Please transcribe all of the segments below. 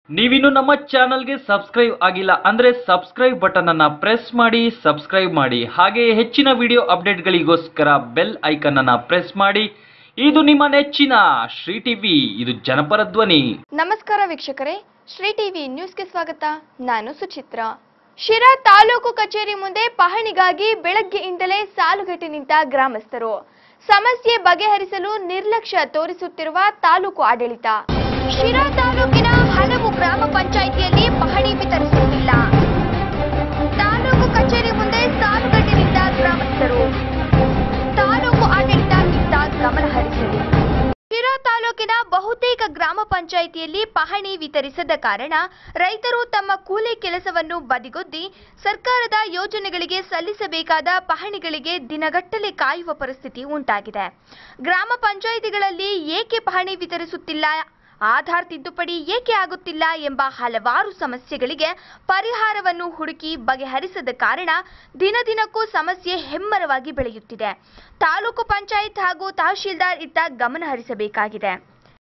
ನೀವಿನ್ನು ನಮ್ಮ ಚಾನಲ್ಗೆ ಸಬ್ಸ್ಕ್ರೈಬ್ ಆಗಿಲ್ಲ ಅಂದ್ರೆ ಸಬ್ಸ್ಕ್ರೈಬ್ ಬಟನ್ ಅನ್ನ ಪ್ರೆಸ್ ಮಾಡಿ ಸಬ್ಸ್ಕ್ರೈಬ್ ಮಾಡಿ. ಹಾಗೆ ಹೆಚ್ಚಿನ ವಿಡಿಯೋ ಅಪ್ಡೇಟ್ಗಳಿಗೋಸ್ಕರ ಬೆಲ್ ಐಕನ್ ಅನ್ನ ಪ್ರೆಸ್ ಮಾಡಿ. ಇದು ನಿಮ್ಮ ನೆಚ್ಚಿನ ಶ್ರೀ ಟಿವಿ, ಇದು ಜನಪರ ಧ್ವನಿ. ನಮಸ್ಕಾರ ವೀಕ್ಷಕರೇ, ಶ್ರೀ ಟಿವಿ ನ್ಯೂಸ್ಗೆ ಸ್ವಾಗತ. ನಾನು ಸುಚಿತ್ರ. ಶಿರಾ ತಾಲೂಕು ಕಚೇರಿ ಮುಂದೆ ಪಹಣಿಗಾಗಿ ಬೆಳಗ್ಗೆಯಿಂದಲೇ ಸಾಲುಗಟ್ಟಿ ನಿಂತ ಗ್ರಾಮಸ್ಥರು. ಸಮಸ್ಯೆ ಬಗೆಹರಿಸಲು ನಿರ್ಲಕ್ಷ್ಯ ತೋರಿಸುತ್ತಿರುವ ತಾಲೂಕು ಆಡಳಿತ. ಶಿರಾ ತಾಲೂಕಿನ ಹಲವು ಗ್ರಾಮ ಪಂಚಾಯಿತಿಯಲ್ಲಿ ಪಹಣಿ ವಿತರಿಸುತ್ತಿಲ್ಲ. ತಾಲೂಕು ಕಚೇರಿ ಮುಂದೆ ಸಾಲುಗಟ್ಟಿ ನಿಂತ ಗ್ರಾಮಸ್ಥರು. ತಾಲೂಕು ಆಡಳಿತ ಇತ್ತ ಗಮನ ಹರಿಸಲಿ. ಶಿರಾ ತಾಲೂಕಿನ ಬಹುತೇಕ ಗ್ರಾಮ ಪಂಚಾಯಿತಿಯಲ್ಲಿ ಪಹಣಿ ವಿತರಿಸದ ಕಾರಣ ರೈತರು ತಮ್ಮ ಕೂಲಿ ಕೆಲಸವನ್ನು ಬದಿಗೊತ್ತಿ ಸರ್ಕಾರದ ಯೋಜನೆಗಳಿಗೆ ಸಲ್ಲಿಸಬೇಕಾದ ಪಹಣಿಗಳಿಗೆ ದಿನಗಟ್ಟಲೆ ಕಾಯುವ ಪರಿಸ್ಥಿತಿ ಉಂಟಾಗಿದೆ. ಗ್ರಾಮ ಪಂಚಾಯಿತಿಗಳಲ್ಲಿ ಏಕೆ ಪಹಣಿ ವಿತರಿಸುತ್ತಿಲ್ಲ, ಆಧಾರ್ ತಿದ್ದುಪಡಿ ಏಕೆ ಆಗುತ್ತಿಲ್ಲ ಎಂಬ ಹಲವಾರು ಸಮಸ್ಯೆಗಳಿಗೆ ಪರಿಹಾರವನ್ನು ಹುಡುಕಿ ಬಗೆಹರಿಸದ ಕಾರಣ ದಿನದಿನಕ್ಕೂ ಸಮಸ್ಯೆ ಹೆಮ್ಮರವಾಗಿ ಬೆಳೆಯುತ್ತಿದೆ. ತಾಲೂಕು ಪಂಚಾಯತ್ ಹಾಗೂ ತಹಶೀಲ್ದಾರ್ ಇತ್ತ ಗಮನ ಹರಿಸಬೇಕಾಗಿದೆ.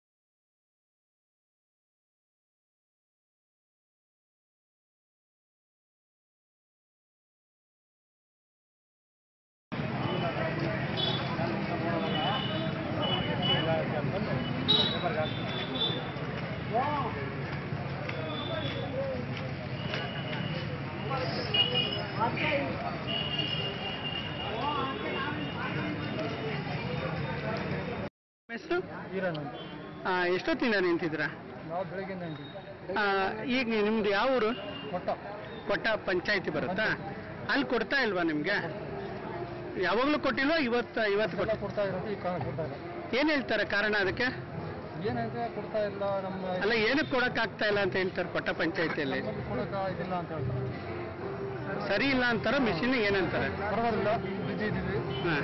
ಎಷ್ಟೊತ್ತಿಂದ ನಿಂತಿದ್ದೀರಾ? ನಾವು ಬೆಳಗ್ಗೆಯಿಂದ ಈಗ ನಿಮ್ದು ಯಾವ ಊರು? ಕೊಟ್ಟ ಪಂಚಾಯತಿ ಬರುತ್ತಾ? ಅಲ್ಲಿ ಕೊಡ್ತಾ ಇಲ್ವಾ ನಿಮ್ಗೆ? ಯಾವಾಗಲೂ ಕೊಟ್ಟಿಲ್ವಾ? ಇವತ್ತು ಕೊಡ್ತಾ ಇರೋದು, ಈ ಕಾರಣ ಕೊಡ್ತಾ ಇಲ್ಲ. ಏನ್ ಹೇಳ್ತಾರೆ ಕಾರಣ ಅದಕ್ಕೆ? ಏನಂದ್ರೆ ಕೊಡ್ತಾ ಇಲ್ಲ, ನಮ್ಮ ಅಲ್ಲ ಏನಕ್ಕೆ ಕೊಡಕ್ ಆಗ್ತಾ ಇಲ್ಲ ಅಂತ ಹೇಳ್ತಾರೆ ಕೊಟ್ಟ ಪಂಚಾಯತಿಯಲ್ಲಿ? ಕೊಡಕ ಇದಿಲ್ಲ ಅಂತ ಹೇಳ್ತಾರೆ. ಸರಿ ಇಲ್ಲ ಅಂತಾರ ಮಿಷಿನ್ ಏನಂತಾರೆ? ಪರವಾಗಿಲ್ಲ, ಬಿಜಿ ಇದ್ದೀವಿ.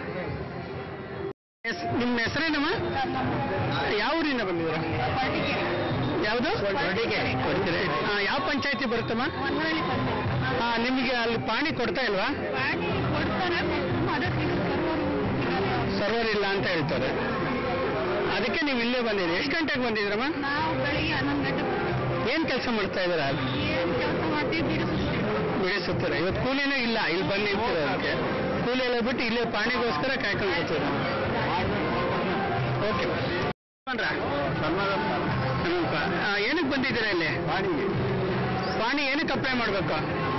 ನಿಮ್ಮ ಹೆಸರೇನಮ್ಮ? ಯಾವ ಊರಿಂದ ಬಂದಿದ್ದೀರಾ? ಯಾವುದು? ಯಾವ ಪಂಚಾಯತಿ ಬರುತ್ತಮ್ಮ? ನಿಮಗೆ ಅಲ್ಲಿ ಪಾಣಿ ಕೊಡ್ತಾ ಇಲ್ವಾ? ಸರ್ವರ್ ಇಲ್ಲ ಅಂತ ಹೇಳ್ತಾರೆ. ಅದಕ್ಕೆ ನೀವು ಇಲ್ಲೇ ಬಂದಿದ್ದೀರಿ. ಎಷ್ಟು ಗಂಟೆಗೆ ಬಂದಿದ್ರಮ್ಮ? ಏನ್ ಕೆಲಸ ಮಾಡ್ತಾ ಇದ್ದೀರಾ? ಬಿಡಿಸುತ್ತಾರೆ. ಇವತ್ತು ಕೂಲಿನೂ ಇಲ್ಲ, ಇಲ್ಲಿ ಬಂದು ನಿಂತಿರೋ ಅದಕ್ಕೆ ಕೂಲಿ ಎಲ್ಲ ಬಿಟ್ಟು ಇಲ್ಲೇ ಪಾಣಿಗೋಸ್ಕರ ಕಾಯ್ಕೊಂಡು ಕೂತೀರ. ಓಕೆ, ಏನಕ್ಕೆ ಬಂದಿದ್ದೀರಾ ಇಲ್ಲಿ? ಪಾಣಿ ಏನಕ್ಕೆ ಅಪ್ಲೈ ಮಾಡ್ಬೇಕು?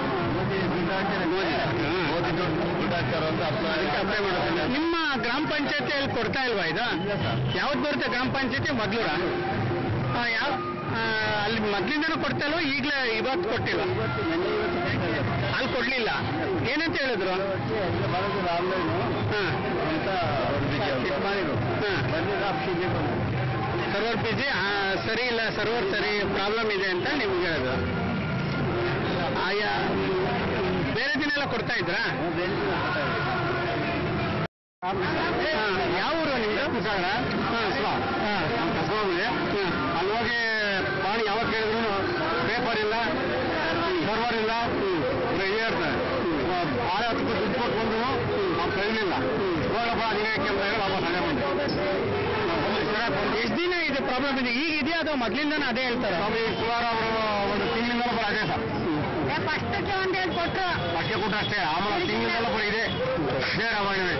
ಅಪ್ಲೈ ಮಾಡ್ಬೇಕು. ನಿಮ್ಮ ಗ್ರಾಮ ಪಂಚಾಯತಿಯಲ್ಲಿ ಕೊಡ್ತಾ ಇಲ್ವಾ ಇದು? ಯಾವ್ದು ಬರುತ್ತೆ ಗ್ರಾಮ ಪಂಚಾಯತಿ? ಮೊದ್ಲೂರ ಯಾವ ಅಲ್ಲಿ ಮೊದ್ಲಿಂದನೂ ಕೊಡ್ತಾ ಇಲ್ವಾ? ಈಗಲೇ ಇವತ್ತು ಕೊಟ್ಟಿಲ್ಲ? ಅಲ್ಲಿ ಕೊಡ್ಲಿಲ್ಲ. ಏನಂತ ಹೇಳಿದ್ರು? ಸರ್ವರ್ ಬಿಜಿ ಸರಿ ಇಲ್ಲ, ಸರ್ವರ್ ಸರಿ ಪ್ರಾಬ್ಲಮ್ ಇದೆ ಅಂತ ನಿಮ್ಗೆ ಹೇಳೋದು. ಆಯಾ ಬೇರೆ ದಿನ ಎಲ್ಲ ಕೊಡ್ತಾ ಇದ್ರಾ? ಯಾವ ಊರು ನಿಮ್ದು? ಅಲ್ಲಿ ಹೋಗಿ ಪಾಣಿ ಯಾವಾಗ ಕೇಳಿದ್ರು ಪೇಪರ್ ಇಲ್ಲ, ಸರ್ವರ್ ಇಲ್ಲ, ಹೇಳ್ತಾರೆ. ಆಳೆ 10 ದುಡ್ಡು ಕೊಟ್ಟು ಬಂದ್ರು ನಾವು ಕರೀಲಿಲ್ಲ. ನೋಡಪ್ಪ ಅದಕ್ಕೆ ವಾಪಸ್ ಹಣೆ ಬಂದೆ. ಎಷ್ಟು ದಿನ ಇದು ಪ್ರಾಬ್ಲಮ್ ಇದೆ? ಈಗ ಇದೆಯಾ ಅಥವಾ ಮೊದಲಿಂದನೂ ಅದೇ ಹೇಳ್ತಾರೆ? ಸುಮಾರು ಅವರು ಒಂದು ತಿಂಗಳಿಂದಲೂ ಬರ ಅದೇ ಸರ್. ಫಸ್ಟಕ್ಕೆ ಒಂದು ಹೇಳಿ ಕೊಟ್ಟರು, ಅಷ್ಟೇ ಕೊಟ್ಟರು ಅಷ್ಟೇ. ಆಮೇಲೆ ತಿಂಗಳಿಂದಲೂ ಬರ ಇದೆ ಇದೇ ರಾಮಾಯಣವೇ.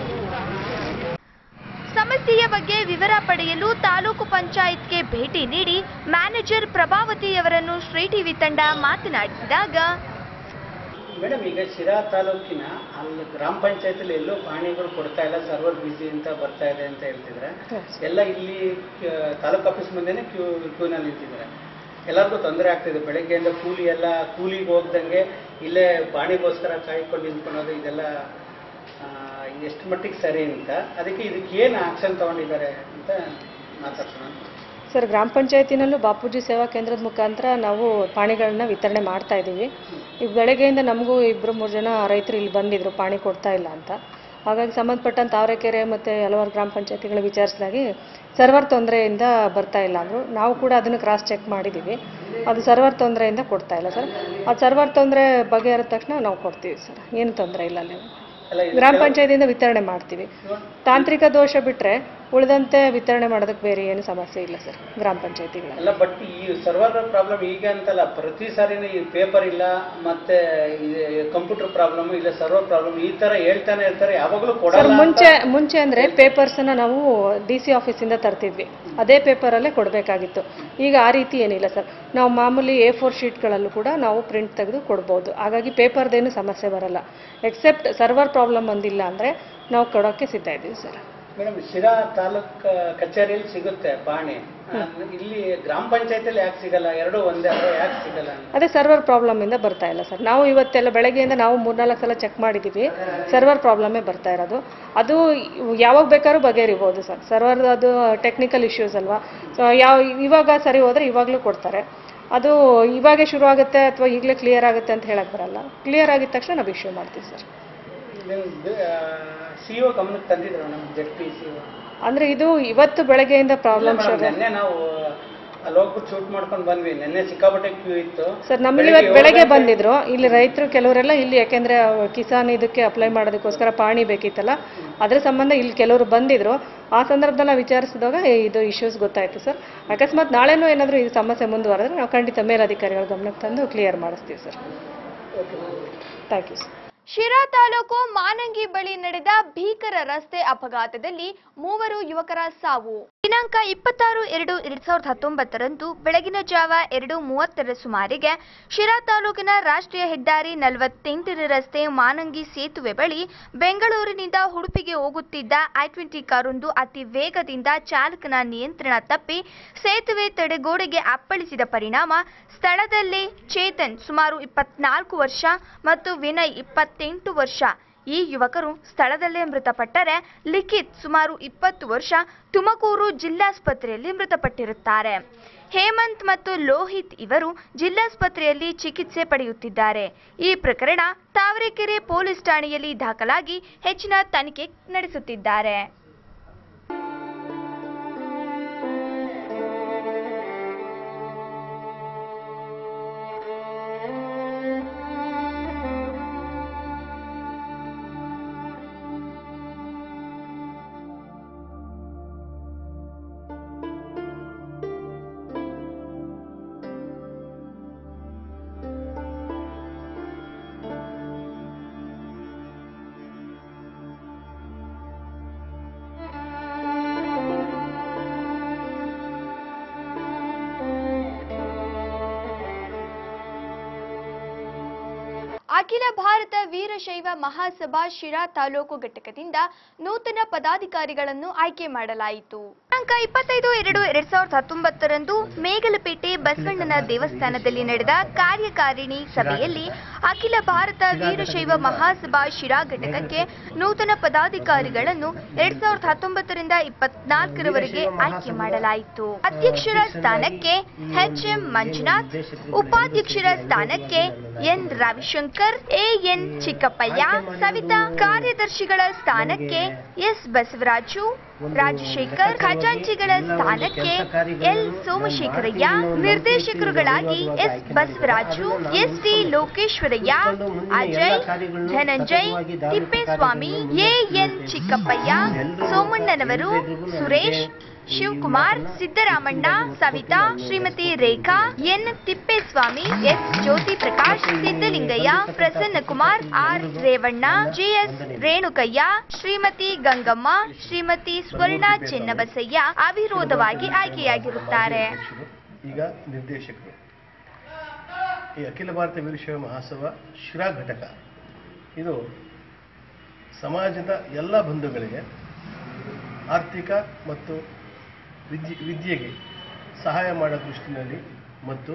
ಸಮಸ್ಯೆಯ ಬಗ್ಗೆ ವಿವರ ಪಡೆಯಲು ತಾಲೂಕು ಪಂಚಾಯತ್ಗೆ ಭೇಟಿ ನೀಡಿ ಮ್ಯಾನೇಜರ್ ಪ್ರಭಾವತಿಯವರನ್ನು ಶ್ರೀ ಟಿವಿ ತಂಡ ಮಾತನಾಡಿಸಿದಾಗ, ಮೇಡಮ್, ಈಗ ಶಿರಾ ತಾಲೂಕಿನ ಅಲ್ಲಿ ಗ್ರಾಮ ಪಂಚಾಯತಿಲಿ ಎಲ್ಲೂ ಪಾಣಿಗಳು ಕೊಡ್ತಾ ಇಲ್ಲ, ಸರ್ವರ್ ಬಿಸಿ ಅಂತ ಬರ್ತಾ ಇದೆ ಅಂತ ಹೇಳ್ತಿದ್ರೆ, ಎಲ್ಲ ಇಲ್ಲಿ ತಾಲೂಕು ಆಫೀಸ್ ಮುಂದೆನೆ ಕ್ಯೂನಲ್ಲಿ ನಿಂತಿದ್ದಾರೆ. ಎಲ್ಲರಿಗೂ ತೊಂದರೆ ಆಗ್ತಿದೆ. ಬೆಳಗ್ಗೆಯಿಂದ ಕೂಲಿಗೆ ಹೋಗ್ದಂಗೆ ಇಲ್ಲೇ ಪಾಣಿಗೋಸ್ಕರ ಕಾಯ್ಕೊಂಡು ನಿಂತ್ಕೊಳ್ಳೋದು, ಇದೆಲ್ಲ ಎಷ್ಟು ಮಟ್ಟಿಗೆ ಸರಿ ಅಂತ, ಅದಕ್ಕೆ ಏನು ಆಕ್ಷನ್ ತಗೊಂಡಿದ್ದಾರೆ ಅಂತ ಮಾತಾಡ್ಸೋಣ. ಸರ್, ಗ್ರಾಮ ಪಂಚಾಯತಿನಲ್ಲೂ ಬಾಪೂಜಿ ಸೇವಾ ಕೇಂದ್ರದ ಮುಖಾಂತರ ನಾವು ಪಾಣಿಗಳನ್ನ ವಿತರಣೆ ಮಾಡ್ತಾ ಇದ್ದೀವಿ. ಈಗ ಬೆಳಗ್ಗೆಯಿಂದ ನಮಗೂ 2-3 ಜನ ರೈತರು ಇಲ್ಲಿ ಬಂದಿದ್ರು ಪಾಣಿ ಕೊಡ್ತಾ ಇಲ್ಲ ಅಂತ. ಹಾಗಾಗಿ ಸಂಬಂಧಪಟ್ಟಂತ ತಾವರೆಕೆರೆ ಮತ್ತು ಹಲವಾರು ಗ್ರಾಮ ಪಂಚಾಯತಿಗಳು ವಿಚಾರಿಸಿದಾಗಿ ಸರ್ವರ್ ತೊಂದರೆಯಿಂದ ಬರ್ತಾ ಇಲ್ಲ ಅಂದರು. ನಾವು ಕೂಡ ಅದನ್ನು ಕ್ರಾಸ್ ಚೆಕ್ ಮಾಡಿದ್ದೀವಿ. ಅದು ಸರ್ವರ್ ತೊಂದರೆಯಿಂದ ಕೊಡ್ತಾ ಇಲ್ಲ ಸರ್. ಆ ಸರ್ವರ್ ತೊಂದರೆ ಬಗೆಹರಿದ ತಕ್ಷಣ ನಾವು ಕೊಡ್ತೀವಿ ಸರ್, ಏನು ತೊಂದರೆ ಇಲ್ಲ. ಅಲ್ಲಿ ಗ್ರಾಮ ಪಂಚಾಯತಿಯಿಂದ ವಿತರಣೆ ಮಾಡ್ತೀವಿ. ತಾಂತ್ರಿಕ ದೋಷ ಬಿಟ್ಟರೆ ಉಳಿದಂತೆ ವಿತರಣೆ ಮಾಡೋದಕ್ಕೆ ಬೇರೆ ಏನು ಸಮಸ್ಯೆ ಇಲ್ಲ ಸರ್ ಗ್ರಾಮ ಪಂಚಾಯತಿಗಳಲ್ಲಿ. ಅಲ್ಲ, ಬಟ್ ಈ ಸರ್ವರ್ ಪ್ರಾಬ್ಲಮ್ ಈಗ ಅಂತಲ್ಲ, ಪ್ರತಿ ಸಾರಿನೂ ಈ ಪೇಪರ್ ಇಲ್ಲ, ಮತ್ತೆ ಕಂಪ್ಯೂಟರ್ ಪ್ರಾಬ್ಲಮ್ ಇಲ್ಲ, ಸರ್ವರ್ ಪ್ರಾಬ್ಲಮ್, ಈ ತರ ಹೇಳ್ತಾನೆ ಇರ್ತಾರೆ, ಯಾವಾಗಲೂ ಕೊಡಲ್ಲ. ಮುಂಚೆ ಅಂದ್ರೆ ಪೇಪರ್ಸ್ನ ನಾವು DC ಆಫೀಸಿಂದ ತರ್ತಿದ್ವಿ, ಅದೇ ಪೇಪರಲ್ಲೇ ಕೊಡಬೇಕಾಗಿತ್ತು. ಈಗ ಆ ರೀತಿ ಏನಿಲ್ಲ ಸರ್, ನಾವು ಮಾಮೂಲಿ A4 ಶೀಟ್ಗಳಲ್ಲೂ ಕೂಡ ನಾವು ಪ್ರಿಂಟ್ ತೆಗೆದು ಕೊಡ್ಬೋದು. ಹಾಗಾಗಿ ಪೇಪರ್ದೇನು ಸಮಸ್ಯೆ ಬರಲ್ಲ. ಎಕ್ಸೆಪ್ಟ್ ಸರ್ವರ್ ಪ್ರಾಬ್ಲಮ್ ಬಂದಿಲ್ಲ ಅಂದರೆ ನಾವು ಕೊಡೋಕ್ಕೆ ಸಿದ್ಧ ಇದ್ದೀವಿ ಸರ್. ಮೇಡಮ್, ಶಿರಾ ತಾಲೂಕ್ ಕಚೇರಿಯಲ್ಲಿ ಸಿಗುತ್ತೆ ಪಹಣಿ, ಇಲ್ಲಿ ಗ್ರಾಮ ಪಂಚಾಯತಿಯಲ್ಲಿ ಯಾಕೆ ಸಿಗಲ್ಲ? ಎರಡು ಒಂದೇ ಯಾಕೆ ಸಿಗಲ್ಲ? ಅದೇ ಸರ್ವರ್ ಪ್ರಾಬ್ಲಮ್ ಇಂದ ಬರ್ತಾ ಇಲ್ಲ ಸರ್. ನಾವು ಇವತ್ತೆಲ್ಲ ಬೆಳಗ್ಗೆಯಿಂದ ನಾವು 3-4 ಸಲ ಚೆಕ್ ಮಾಡಿದ್ದೀವಿ, ಸರ್ವರ್ ಪ್ರಾಬ್ಲಮ್ಮೇ ಬರ್ತಾ ಇರೋದು. ಅದು ಯಾವಾಗ ಬೇಕಾದ್ರೂ ಬಗೆಹರಿಬೋದು ಸರ್. ಸರ್ವರ್ ಅದು ಟೆಕ್ನಿಕಲ್ ಇಶ್ಯೂಸ್ ಅಲ್ವಾ. ಸೊ ಇವಾಗ ಸರಿ ಹೋದರೆ ಇವಾಗಲೂ ಕೊಡ್ತಾರೆ. ಅದು ಇವಾಗೇ ಶುರು ಆಗುತ್ತೆ ಅಥವಾ ಈಗಲೇ ಕ್ಲಿಯರ್ ಆಗುತ್ತೆ ಅಂತ ಹೇಳಕ್ ಬರಲ್ಲ. ಕ್ಲಿಯರ್ ಆಗಿದ ತಕ್ಷಣ ನಾವು ಇಶ್ಯೂ ಮಾಡ್ತೀವಿ ಸರ್. CO ಗಮನಕ್ಕೆ ತಂದಿದ್ರು ನಮ್ಮ ZPC ಅಂದ್ರೆ ಇದು ಇವತ್ತು ಬೆಳಗ್ಗೆಯಿಂದ ಪ್ರಾಬ್ಲಮ್ ನೆನ್ನೆ ನಾವು ಅಲ್ಲಿ ಹೋಗ್ಬಿಟ್ಟು ಶೂಟ್ ಮಾಡ್ಕೊಂಡು ಬಂದ್ವಿ. ನೆನ್ನೆ ಸಿಕ್ಕಾಪಟ್ಟೆ ಕ್ಯೂ ಇತ್ತು ಸರ್. ನಮಗೆ ಇವತ್ತು ಬೆಳಗ್ಗೆ ಬಂದಿದ್ರು ಇಲ್ಲಿ ರೈತರು ಕೆಲವರೆಲ್ಲ ಇಲ್ಲಿ, ಯಾಕೆಂದ್ರೆ ಕಿಸಾನ್ ಇದಕ್ಕೆ ಅಪ್ಲೈ ಮಾಡೋದಕ್ಕೋಸ್ಕರ ಪಾಣಿ ಬೇಕಿತ್ತಲ್ಲ, ಅದ್ರ ಸಂಬಂಧ ಇಲ್ಲಿ ಕೆಲವರು ಬಂದಿದ್ರು. ಆ ಸಂದರ್ಭದಲ್ಲಿ ನಾವು ವಿಚಾರಿಸಿದಾಗ ಇದು ಇಶ್ಯೂಸ್ ಗೊತ್ತಾಯ್ತು ಸರ್. ಅಕಸ್ಮಾತ್ ನಾಳೆನೂ ಏನಾದರೂ ಈ ಸಮಸ್ಯೆ ಮುಂದುವರೆದ್ರೆ ನಾವು ಖಂಡಿತ ಮೇಲಧಿಕಾರಿಗಳ ಗಮನಕ್ಕೆ ತಂದು ಕ್ಲಿಯರ್ ಮಾಡಿಸ್ತೀವಿ sir. Thank you sir. Shira taluk Manangi ಬಳಿ ನಡೆದ ಭೀಕರ ರಸ್ತೆ ಅಪಘಾತದಲ್ಲಿ 3 ಯುವಕರ ಸಾವು. ದಿನಾಂಕ 26/2/2019 ಬೆಳಗಿನ ಜಾವ 2:30 ಸುಮಾರಿಗೆ ಶಿರಾ ತಾಲೂಕಿನ ರಾಷ್ಟ್ರೀಯ ಹೆದ್ದಾರಿ 48 ರಸ್ತೆ ಮಾನಂಗಿ ಸೇತುವೆ ಬಳಿ ಬೆಂಗಳೂರಿನಿಂದ ಉಡುಪಿಗೆ ಹೋಗುತ್ತಿದ್ದ I-20 ಕಾರೊಂದು ಅತಿ ವೇಗದಿಂದ ಚಾಲಕನ ನಿಯಂತ್ರಣ ತಪ್ಪಿ ಸೇತುವೆ ತಡೆಗೋಡೆಗೆ ಅಪ್ಪಳಿಸಿದ ಪರಿಣಾಮ ಸ್ಥಳದಲ್ಲೇ ಚೇತನ್ ಸುಮಾರು 24 ವರ್ಷ ಮತ್ತು ವಿನಯ್ 28 ವರ್ಷ ಈ ಯುವಕರು ಸ್ಥಳದಲ್ಲೇ ಮೃತಪಟ್ಟರೆ, ಲಿಖಿತ್ ಸುಮಾರು 20 ವರ್ಷ ತುಮಕೂರು ಜಿಲ್ಲಾಸ್ಪತ್ರೆಯಲ್ಲಿ ಮೃತಪಟ್ಟಿರುತ್ತಾರೆ. ಹೇಮಂತ್ ಮತ್ತು ಲೋಹಿತ್ ಇವರು ಜಿಲ್ಲಾಸ್ಪತ್ರೆಯಲ್ಲಿ ಚಿಕಿತ್ಸೆ ಪಡೆಯುತ್ತಿದ್ದಾರೆ. ಈ ಪ್ರಕರಣ ತಾವರೆಕೆರೆ ಪೊಲೀಸ್ ಠಾಣೆಯಲ್ಲಿ ದಾಖಲಾಗಿ ಹೆಚ್ಚಿನ ತನಿಖೆ ನಡೆಸುತ್ತಿದ್ದಾರೆ. ಅಖಿಲ ಭಾರತ ವೀರಶೈವ ಮಹಾಸಭಾ ಶಿರಾ ತಾಲೂಕು ಘಟಕದಿಂದ ನೂತನ ಪದಾಧಿಕಾರಿಗಳನ್ನು ಆಯ್ಕೆ ಮಾಡಲಾಯಿತು. ದಿನಾಂಕ 25/2/2019 ಮೇಗಲಪೇಟೆ ಬಸವಣ್ಣನ ದೇವಸ್ಥಾನದಲ್ಲಿ ನಡೆದ ಕಾರ್ಯಕಾರಿಣಿ ಸಭೆಯಲ್ಲಿ ಅಖಿಲ ಭಾರತ ವೀರಶೈವ ಮಹಾಸಭಾ ಶಿರಾ ಘಟಕಕ್ಕೆ ನೂತನ ಪದಾಧಿಕಾರಿಗಳನ್ನು 2019ರಿಂದ 24ರವರೆಗೆ ಆಯ್ಕೆ ಮಾಡಲಾಯಿತು. ಅಧ್ಯಕ್ಷರ ಸ್ಥಾನಕ್ಕೆ HM ಮಂಜುನಾಥ್, ಉಪಾಧ್ಯಕ್ಷರ ಸ್ಥಾನಕ್ಕೆ N ರವಿಶಂಕರ್, AN ಚಿಕ್ಕಪ್ಪಯ್ಯ, ಸವಿತಾ, ಕಾರ್ಯದರ್ಶಿಗಳ ಸ್ಥಾನಕ್ಕೆ S ಬಸವರಾಜು, ರಾಜಶೇಖರ್, ಖಜಾಂಚಿಗಳ ಸ್ಥಾನಕ್ಕೆ L Somashekaraiah, ನಿರ್ದೇಶಕರುಗಳಾಗಿ S Basavaraju, SD ಲೋಕೇಶ್ವರಯ್ಯ, Ajay, Dhananjay, Thippeswamy, AN Chikkappayya, ಸೋಮಣ್ಣನವರು, Suresh, Shivakumar, Siddaramanna, Savita, Shrimati Rekha, N Thippeswamy, S Jyothi Prakash, Siddalingaiah, Prasanna Kumar, R Revanna, JS Renukaiah, Shrimati Gangamma, Shrimati ಸ್ವರ್ಣ ಚೆನ್ನಬಸಯ್ಯ ಅವಿರೋಧವಾಗಿ ಆಯ್ಕೆಯಾಗಿರುತ್ತಾರೆ. ಈಗ ನಿರ್ದೇಶಕರು ಈ ಅಖಿಲ ಭಾರತ ವೀರಶೈವ ಮಹಾಸಭಾ ಶಿರಾ ಘಟಕ ಇದು ಸಮಾಜದ ಎಲ್ಲ ಬಂಧುಗಳಿಗೆ ಆರ್ಥಿಕ ಮತ್ತು ವಿದ್ಯೆಗೆ ಸಹಾಯ ಮಾಡೋ ದೃಷ್ಟಿನಲ್ಲಿ ಮತ್ತು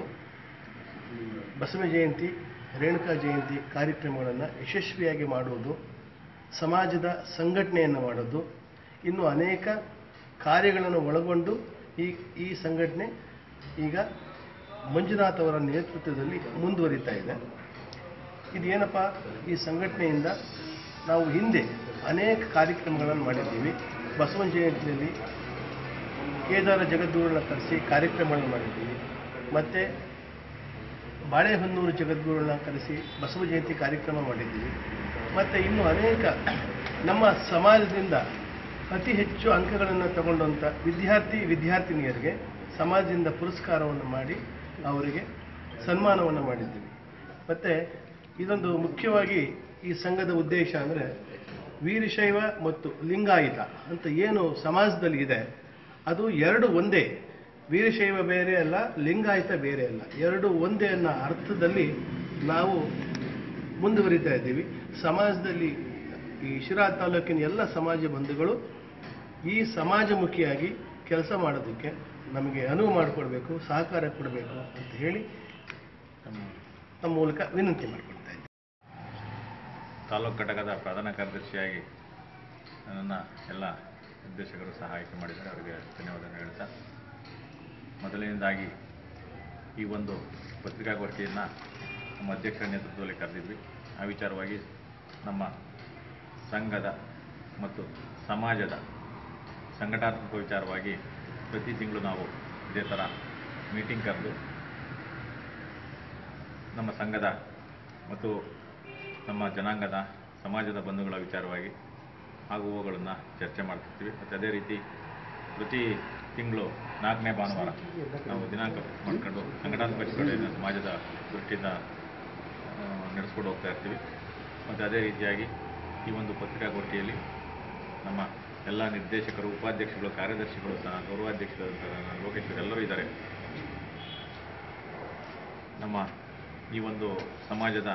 ಬಸವ ಜಯಂತಿ, ರೇಣುಕಾ ಜಯಂತಿ ಕಾರ್ಯಕ್ರಮಗಳನ್ನು ಯಶಸ್ವಿಯಾಗಿ ಮಾಡುವುದು, ಸಮಾಜದ ಸಂಘಟನೆಯನ್ನು ಮಾಡೋದು, ಇನ್ನು ಅನೇಕ ಕಾರ್ಯಗಳನ್ನು ಒಳಗೊಂಡು ಈ ಸಂಘಟನೆ ಈಗ ಮಂಜುನಾಥ್ ಅವರ ನೇತೃತ್ವದಲ್ಲಿ ಮುಂದುವರಿತಾ ಇದೆ. ಇದೇನಪ್ಪ, ಈ ಸಂಘಟನೆಯಿಂದ ನಾವು ಹಿಂದೆ ಅನೇಕ ಕಾರ್ಯಕ್ರಮಗಳನ್ನು ಮಾಡಿದ್ದೀವಿ. ಬಸವನ ಜಯಂತಿಯಲ್ಲಿ ಕೇದಾರ ಜಗದ್ಗುರುಗಳನ್ನ ಕರೆಸಿ ಕಾರ್ಯಕ್ರಮಗಳನ್ನು ಮಾಡಿದ್ದೀವಿ. ಮತ್ತು ಬಾಳೆಹೊನ್ನೂರು ಜಗದ್ಗುರುಗಳನ್ನ ಕರೆಸಿ ಬಸವ ಜಯಂತಿ ಕಾರ್ಯಕ್ರಮ ಮಾಡಿದ್ದೀವಿ. ಮತ್ತು ಇನ್ನು ಅನೇಕ ನಮ್ಮ ಸಮಾಜದಿಂದ ಅತಿ ಹೆಚ್ಚು ಅಂಕಗಳನ್ನು ತಗೊಂಡಂಥ ವಿದ್ಯಾರ್ಥಿನಿಯರಿಗೆ ಸಮಾಜದಿಂದ ಪುರಸ್ಕಾರವನ್ನು ಮಾಡಿ ಅವರಿಗೆ ಸನ್ಮಾನವನ್ನು ಮಾಡಿದ್ದೀವಿ. ಮತ್ತು ಇದೊಂದು ಮುಖ್ಯವಾಗಿ ಈ ಸಂಘದ ಉದ್ದೇಶ ಅಂದರೆ ವೀರಶೈವ ಮತ್ತು ಲಿಂಗಾಯತ ಅಂತ ಏನು ಸಮಾಜದಲ್ಲಿ ಇದೆ ಅದು ಎರಡು ಒಂದೇ. ವೀರಶೈವ ಬೇರೆ ಅಲ್ಲ, ಲಿಂಗಾಯತ ಬೇರೆ ಅಲ್ಲ, ಎರಡು ಒಂದೇ ಅನ್ನೋ ಅರ್ಥದಲ್ಲಿ ನಾವು ಮುಂದುವರಿತಾ ಇದ್ದೀವಿ. ಸಮಾಜದಲ್ಲಿ ಈ ಶಿರಾ ತಾಲೂಕಿನ ಎಲ್ಲ ಸಮಾಜ ಬಂಧುಗಳು ಈ ಸಮಾಜಮುಖಿಯಾಗಿ ಕೆಲಸ ಮಾಡೋದಕ್ಕೆ ನಮಗೆ ಅನುವು ಮಾಡಿಕೊಡ್ಬೇಕು, ಸಹಕಾರ ಕೊಡಬೇಕು ಅಂತ ಹೇಳಿ ನಮ್ಮ ಮೂಲಕ ವಿನಂತಿ ಮಾಡಿಕೊಡ್ತಾ ಇದ್ದೀವಿ. ತಾಲೂಕು ಘಟಕದ ಪ್ರಧಾನ ಕಾರ್ಯದರ್ಶಿಯಾಗಿ ನನ್ನನ್ನು ಎಲ್ಲ ನಿರ್ದೇಶಕರು ಸಹ ಆಯ್ಕೆ ಮಾಡಿದ್ದಾರೆ. ಅವರಿಗೆ ಧನ್ಯವಾದ ಹೇಳ್ತಾ, ಮೊದಲನೇದಾಗಿ ಈ ಒಂದು ಪತ್ರಿಕಾಗೋಷ್ಠಿಯನ್ನು ನಮ್ಮ ಅಧ್ಯಕ್ಷರ ನೇತೃತ್ವದಲ್ಲಿ ಕರೆದಿದ್ವಿ. ಆ ವಿಚಾರವಾಗಿ ನಮ್ಮ ಸಂಘದ ಮತ್ತು ಸಮಾಜದ ಸಂಘಟನಾತ್ಮಕ ವಿಚಾರವಾಗಿ ಪ್ರತಿ ತಿಂಗಳು ನಾವು ಇದೇ ಥರ ಮೀಟಿಂಗ್ ಕರೆದು ನಮ್ಮ ಸಂಘದ ಮತ್ತು ನಮ್ಮ ಜನಾಂಗದ ಸಮಾಜದ ಬಂಧುಗಳ ವಿಚಾರವಾಗಿ ಆಗುವವುಗಳನ್ನು ಚರ್ಚೆ ಮಾಡ್ತಿರ್ತೀವಿ. ಮತ್ತು ಅದೇ ರೀತಿ ಪ್ರತಿ ತಿಂಗಳು 4ನೇ ಭಾನುವಾರ ನಾವು ದಿನಾಂಕ ಮಾಡ್ಕೊಂಡು ಸಂಘಟನಾತ್ಮಕ ಚಟುವಟಿಕೆಯನ್ನು ಸಮಾಜದ ದೃಷ್ಟಿಯಿಂದ ನಡೆಸ್ಕೊಂಡು ಹೋಗ್ತಾ ಇರ್ತೀವಿ. ಮತ್ತು ಅದೇ ರೀತಿಯಾಗಿ ಈ ಒಂದು ಪತ್ರಿಕಾಗೋಷ್ಠಿಯಲ್ಲಿ ನಮ್ಮ ಎಲ್ಲ ನಿರ್ದೇಶಕರು, ಉಪಾಧ್ಯಕ್ಷಗಳು, ಕಾರ್ಯದರ್ಶಿಗಳು ಸಹ, ಗೌರವಾಧ್ಯಕ್ಷರು ಲೋಕೇಶ್ವರ್ ಎಲ್ಲರೂ ಇದ್ದಾರೆ. ನಮ್ಮ ಈ ಒಂದು ಸಮಾಜದ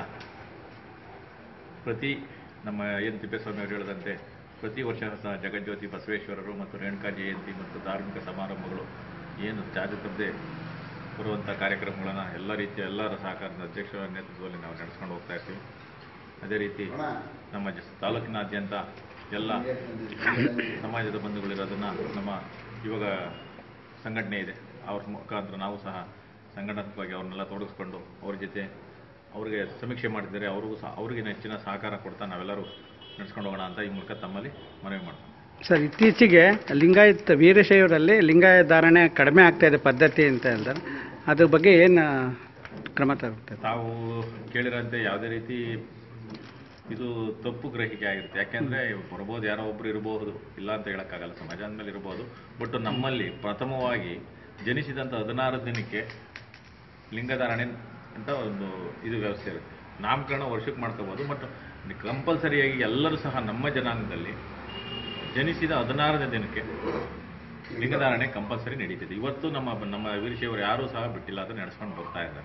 ಪ್ರತಿ ನಮ್ಮ ಏನು ತಿಪ್ಪೇಸ್ವಾಮಿ ಅವರು ಹೇಳಿದಂತೆ ಪ್ರತಿ ವರ್ಷ ಸಹ ಜಗಜ್ಯೋತಿ ಬಸವೇಶ್ವರರು ಮತ್ತು ರೇಣುಕಾ ಜಯಂತಿ ಮತ್ತು ಧಾರ್ಮಿಕ ಸಮಾರಂಭಗಳು ಏನು ಜಾತಿ ತಪ್ಪದೆ ಬರುವಂಥ ಕಾರ್ಯಕ್ರಮಗಳನ್ನು ಎಲ್ಲ ರೀತಿಯ ಎಲ್ಲರ ಸಹಕಾರದ ಅಧ್ಯಕ್ಷರ ನೇತೃತ್ವದಲ್ಲಿ ನಾವು ನಡೆಸ್ಕೊಂಡು ಹೋಗ್ತಾ ಇರ್ತೀವಿ. ಅದೇ ರೀತಿ ನಮ್ಮ ತಾಲೂಕಿನಾದ್ಯಂತ ಎಲ್ಲ ಸಮಾಜದ ಬಂಧುಗಳಿರೋದನ್ನು ನಮ್ಮ ಇವಾಗ ಸಂಘಟನೆ ಇದೆ, ಅವ್ರ ಮುಖಾಂತರ ನಾವು ಸಹ ಸಂಘಟನಾತ್ಮಕವಾಗಿ ಅವ್ರನ್ನೆಲ್ಲ ತೊಡಗಿಸ್ಕೊಂಡು ಅವ್ರ ಜೊತೆ ಅವ್ರಿಗೆ ಸಮೀಕ್ಷೆ ಮಾಡಿದರೆ ಅವ್ರಿಗೆ ಹೆಚ್ಚಿನ ಸಹಕಾರ ಕೊಡ್ತಾ ನಾವೆಲ್ಲರೂ ನಡೆಸ್ಕೊಂಡು ಹೋಗೋಣ ಅಂತ ಈ ಮೂಲಕ ತಮ್ಮಲ್ಲಿ ಮನವಿ ಮಾಡ್ತೀವಿ. ಸರ್, ಇತ್ತೀಚೆಗೆ ಲಿಂಗಾಯತ ವೀರಶೈವರಲ್ಲಿ ಲಿಂಗಾಯತ ಧಾರಣೆ ಕಡಿಮೆ ಆಗ್ತಾ ಇದೆ ಪದ್ಧತಿ ಅಂತ ಹೇಳಿದ್ರೆ ಅದ್ರ ಬಗ್ಗೆ ಏನು ಕ್ರಮ ತಗೊಳ್ತಾರೆ? ತಾವು ಕೇಳಿರೋಂತೆ ಯಾವುದೇ ರೀತಿ ಇದು ತಪ್ಪು ಗ್ರಹಿಕೆ ಆಗಿರುತ್ತೆ. ಯಾಕೆಂದರೆ ಬರ್ಬೋದು, ಯಾರೋ ಒಬ್ಬರು ಇರಬಹುದು, ಇಲ್ಲ ಅಂತ ಹೇಳೋಕ್ಕಾಗಲ್ಲ, ಸಮಾಜ ಅಂದಮೇಲೆ ಇರ್ಬೋದು. ಬಟ್ ನಮ್ಮಲ್ಲಿ ಪ್ರಥಮವಾಗಿ ಜನಿಸಿದಂಥ 16 ದಿನಕ್ಕೆ ಲಿಂಗಧಾರಣೆ ಅಂತ ಒಂದು ಇದು ವ್ಯವಸ್ಥೆ ಇರುತ್ತೆ. ನಾಮಕರಣ ವರ್ಷಕ್ಕೆ ಮಾಡ್ಕೋಬೋದು, ಬಟ್ ಕಂಪಲ್ಸರಿಯಾಗಿ ಎಲ್ಲರೂ ಸಹ ನಮ್ಮ ಜನಾಂಗದಲ್ಲಿ ಜನಿಸಿದ 16ನೇ ದಿನಕ್ಕೆ ಲಿಂಗಧಾರಣೆ ಕಂಪಲ್ಸರಿ ನಡೀತಿದೆ. ಇವತ್ತು ನಮ್ಮ ವೀರಶೈವರು ಯಾರೂ ಸಹ ಬಿಟ್ಟಿಲ್ಲ, ಅದನ್ನು ನಡೆಸ್ಕೊಂಡು ಬರ್ತಾ ಇದ್ದಾರೆ.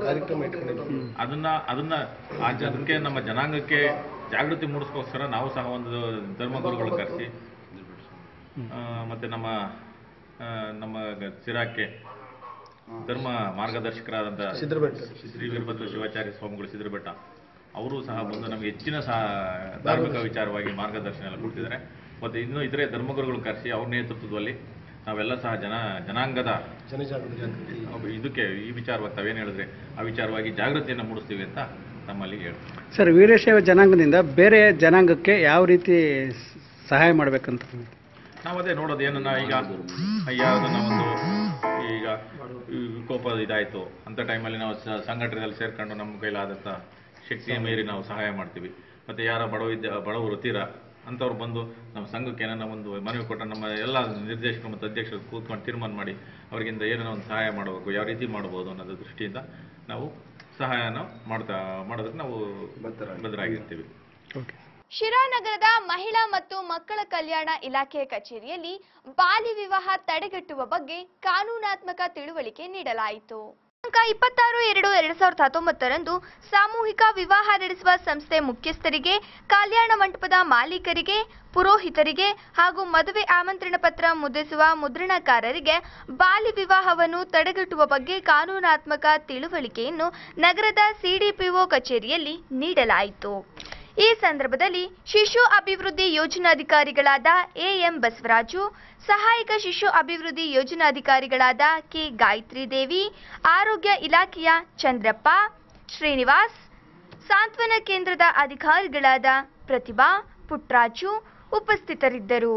ಅದಕ್ಕೆ ನಮ್ಮ ಜನಾಂಗಕ್ಕೆ ಜಾಗೃತಿ ಮೂಡಿಸ್ಕೋಸ್ಕರ ನಾವು ಸಹ ಒಂದು ಧರ್ಮಗುರುಗಳು ಕರೆಸಿ ಮತ್ತು ನಮ್ಮ ಸಿರಾಕ್ಕೆ ಧರ್ಮ ಮಾರ್ಗದರ್ಶಕರಾದಂಥ ಶ್ರೀ ವೀರಭದ್ರ ಶಿವಾಚಾರ್ಯ ಸ್ವಾಮಿಗಳು ಸಿದ್ರಬೆಟ್ಟ ಅವರು ಸಹ ಬಂದು ನಮಗೆ ಹೆಚ್ಚಿನ ಧಾರ್ಮಿಕ ವಿಚಾರವಾಗಿ ಮಾರ್ಗದರ್ಶನ ಎಲ್ಲ ಕೊಡ್ತಿದ್ದಾರೆ. ಮತ್ತು ಇನ್ನೂ ಇತರೆ ಧರ್ಮಗುರುಗಳು ಕರೆಸಿ ಅವ್ರ ನೇತೃತ್ವದಲ್ಲಿ ನಾವೆಲ್ಲ ಸಹ ಜನಾಂಗದ ಇದಕ್ಕೆ ಈ ವಿಚಾರವಾಗಿ ತಾವೇನು ಹೇಳಿದ್ರೆ ಆ ವಿಚಾರವಾಗಿ ಜಾಗೃತಿಯನ್ನು ಮೂಡಿಸ್ತೀವಿ ಅಂತ ನಮ್ಮಲ್ಲಿ ಹೇಳ್ತೀವಿ. ಸರ್, ವೀರಶೈವ ಜನಾಂಗದಿಂದ ಬೇರೆ ಜನಾಂಗಕ್ಕೆ ಯಾವ ರೀತಿ ಸಹಾಯ ಮಾಡಬೇಕಂತ ನಾವು ಅದೇ ನೋಡೋದು ಏನನ್ನ ಈಗ ಯಾವುದನ್ನ ಒಂದು ಈಗ ವಿಕೋಪ ಇದಾಯಿತು ಅಂತ ಟೈಮಲ್ಲಿ ನಾವು ಸಂಘಟನೆಯಲ್ಲಿ ಸೇರ್ಕೊಂಡು ನಮ್ಮ ಕೈಲಾದಂಥ ಶಕ್ತಿಯ ಮೀರಿ ನಾವು ಸಹಾಯ ಮಾಡ್ತೀವಿ. ಮತ್ತು ಯಾರ ಬಡವರು ತೀರ ಅಂಥವ್ರು ಬಂದು ನಮ್ಮ ಸಂಘಕ್ಕೆ ಏನನ್ನ ಒಂದು ಮನವಿ ಕೊಟ್ಟ ನಮ್ಮ ಎಲ್ಲ ನಿರ್ದೇಶಕರು ಮತ್ತು ಅಧ್ಯಕ್ಷರು ಕೂತ್ಕೊಂಡು ತೀರ್ಮಾನ ಮಾಡಿ ಅವರಿಗಿಂದ ಏನನ್ನ ಒಂದು ಸಹಾಯ ಮಾಡಬೇಕು, ಯಾವ ರೀತಿ ಮಾಡ್ಬೋದು ಅನ್ನೋದು ದೃಷ್ಟಿಯಿಂದ ನಾವು ಸಹಾಯನ ಮಾಡೋದಕ್ಕೆ ನಾವು ಬದ್ಧರಾಗಿರ್ತೀವಿ. ಶಿರಾ ನಗರದ ಮಹಿಳಾ ಮತ್ತು ಮಕ್ಕಳ ಕಲ್ಯಾಣ ಇಲಾಖೆ ಕಚೇರಿಯಲ್ಲಿ ಬಾಲ್ಯ ವಿವಾಹ ತಡೆಗಟ್ಟುವ ಬಗ್ಗೆ ಕಾನೂನಾತ್ಮಕ ತಿಳುವಳಿಕೆ ನೀಡಲಾಯಿತು. ದಿನಾಂಕ 26/2/2019 ಸಾಮೂಹಿಕ ವಿವಾಹ ನಡೆಸುವ ಸಂಸ್ಥೆ ಮುಖ್ಯಸ್ಥರಿಗೆ, ಕಲ್ಯಾಣ ಮಂಟಪದ ಮಾಲೀಕರಿಗೆ, ಪುರೋಹಿತರಿಗೆ ಹಾಗೂ ಮದುವೆ ಆಮಂತ್ರಣ ಪತ್ರ ಮುದ್ರಿಸುವ ಮುದ್ರಣಕಾರರಿಗೆ ಬಾಲ್ಯ ವಿವಾಹವನ್ನು ತಡೆಗಟ್ಟುವ ಬಗ್ಗೆ ಕಾನೂನಾತ್ಮಕ ತಿಳುವಳಿಕೆಯನ್ನು ನಗರದ ಸಿಡಿಪಿಒ ಕಚೇರಿಯಲ್ಲಿ ನೀಡಲಾಯಿತು. ಈ ಸಂದರ್ಭದಲ್ಲಿ ಶಿಶು ಅಭಿವೃದ್ಧಿ ಯೋಜನಾಧಿಕಾರಿಗಳಾದ ಎಎಂ ಬಸವರಾಜು, ಸಹಾಯಕ ಶಿಶು ಅಭಿವೃದ್ಧಿ ಯೋಜನಾಧಿಕಾರಿಗಳಾದ ಕೆ ಗಾಯತ್ರಿ ದೇವಿ, ಆರೋಗ್ಯ ಇಲಾಖೆಯ ಚಂದ್ರಪ್ಪ, ಶ್ರೀನಿವಾಸ್, ಸಾಂತ್ವನ ಕೇಂದ್ರದ ಅಧಿಕಾರಿಗಳಾದ ಪ್ರತಿಭಾ, ಪುಟ್ರಾಜು ಉಪಸ್ಥಿತರಿದ್ದರು.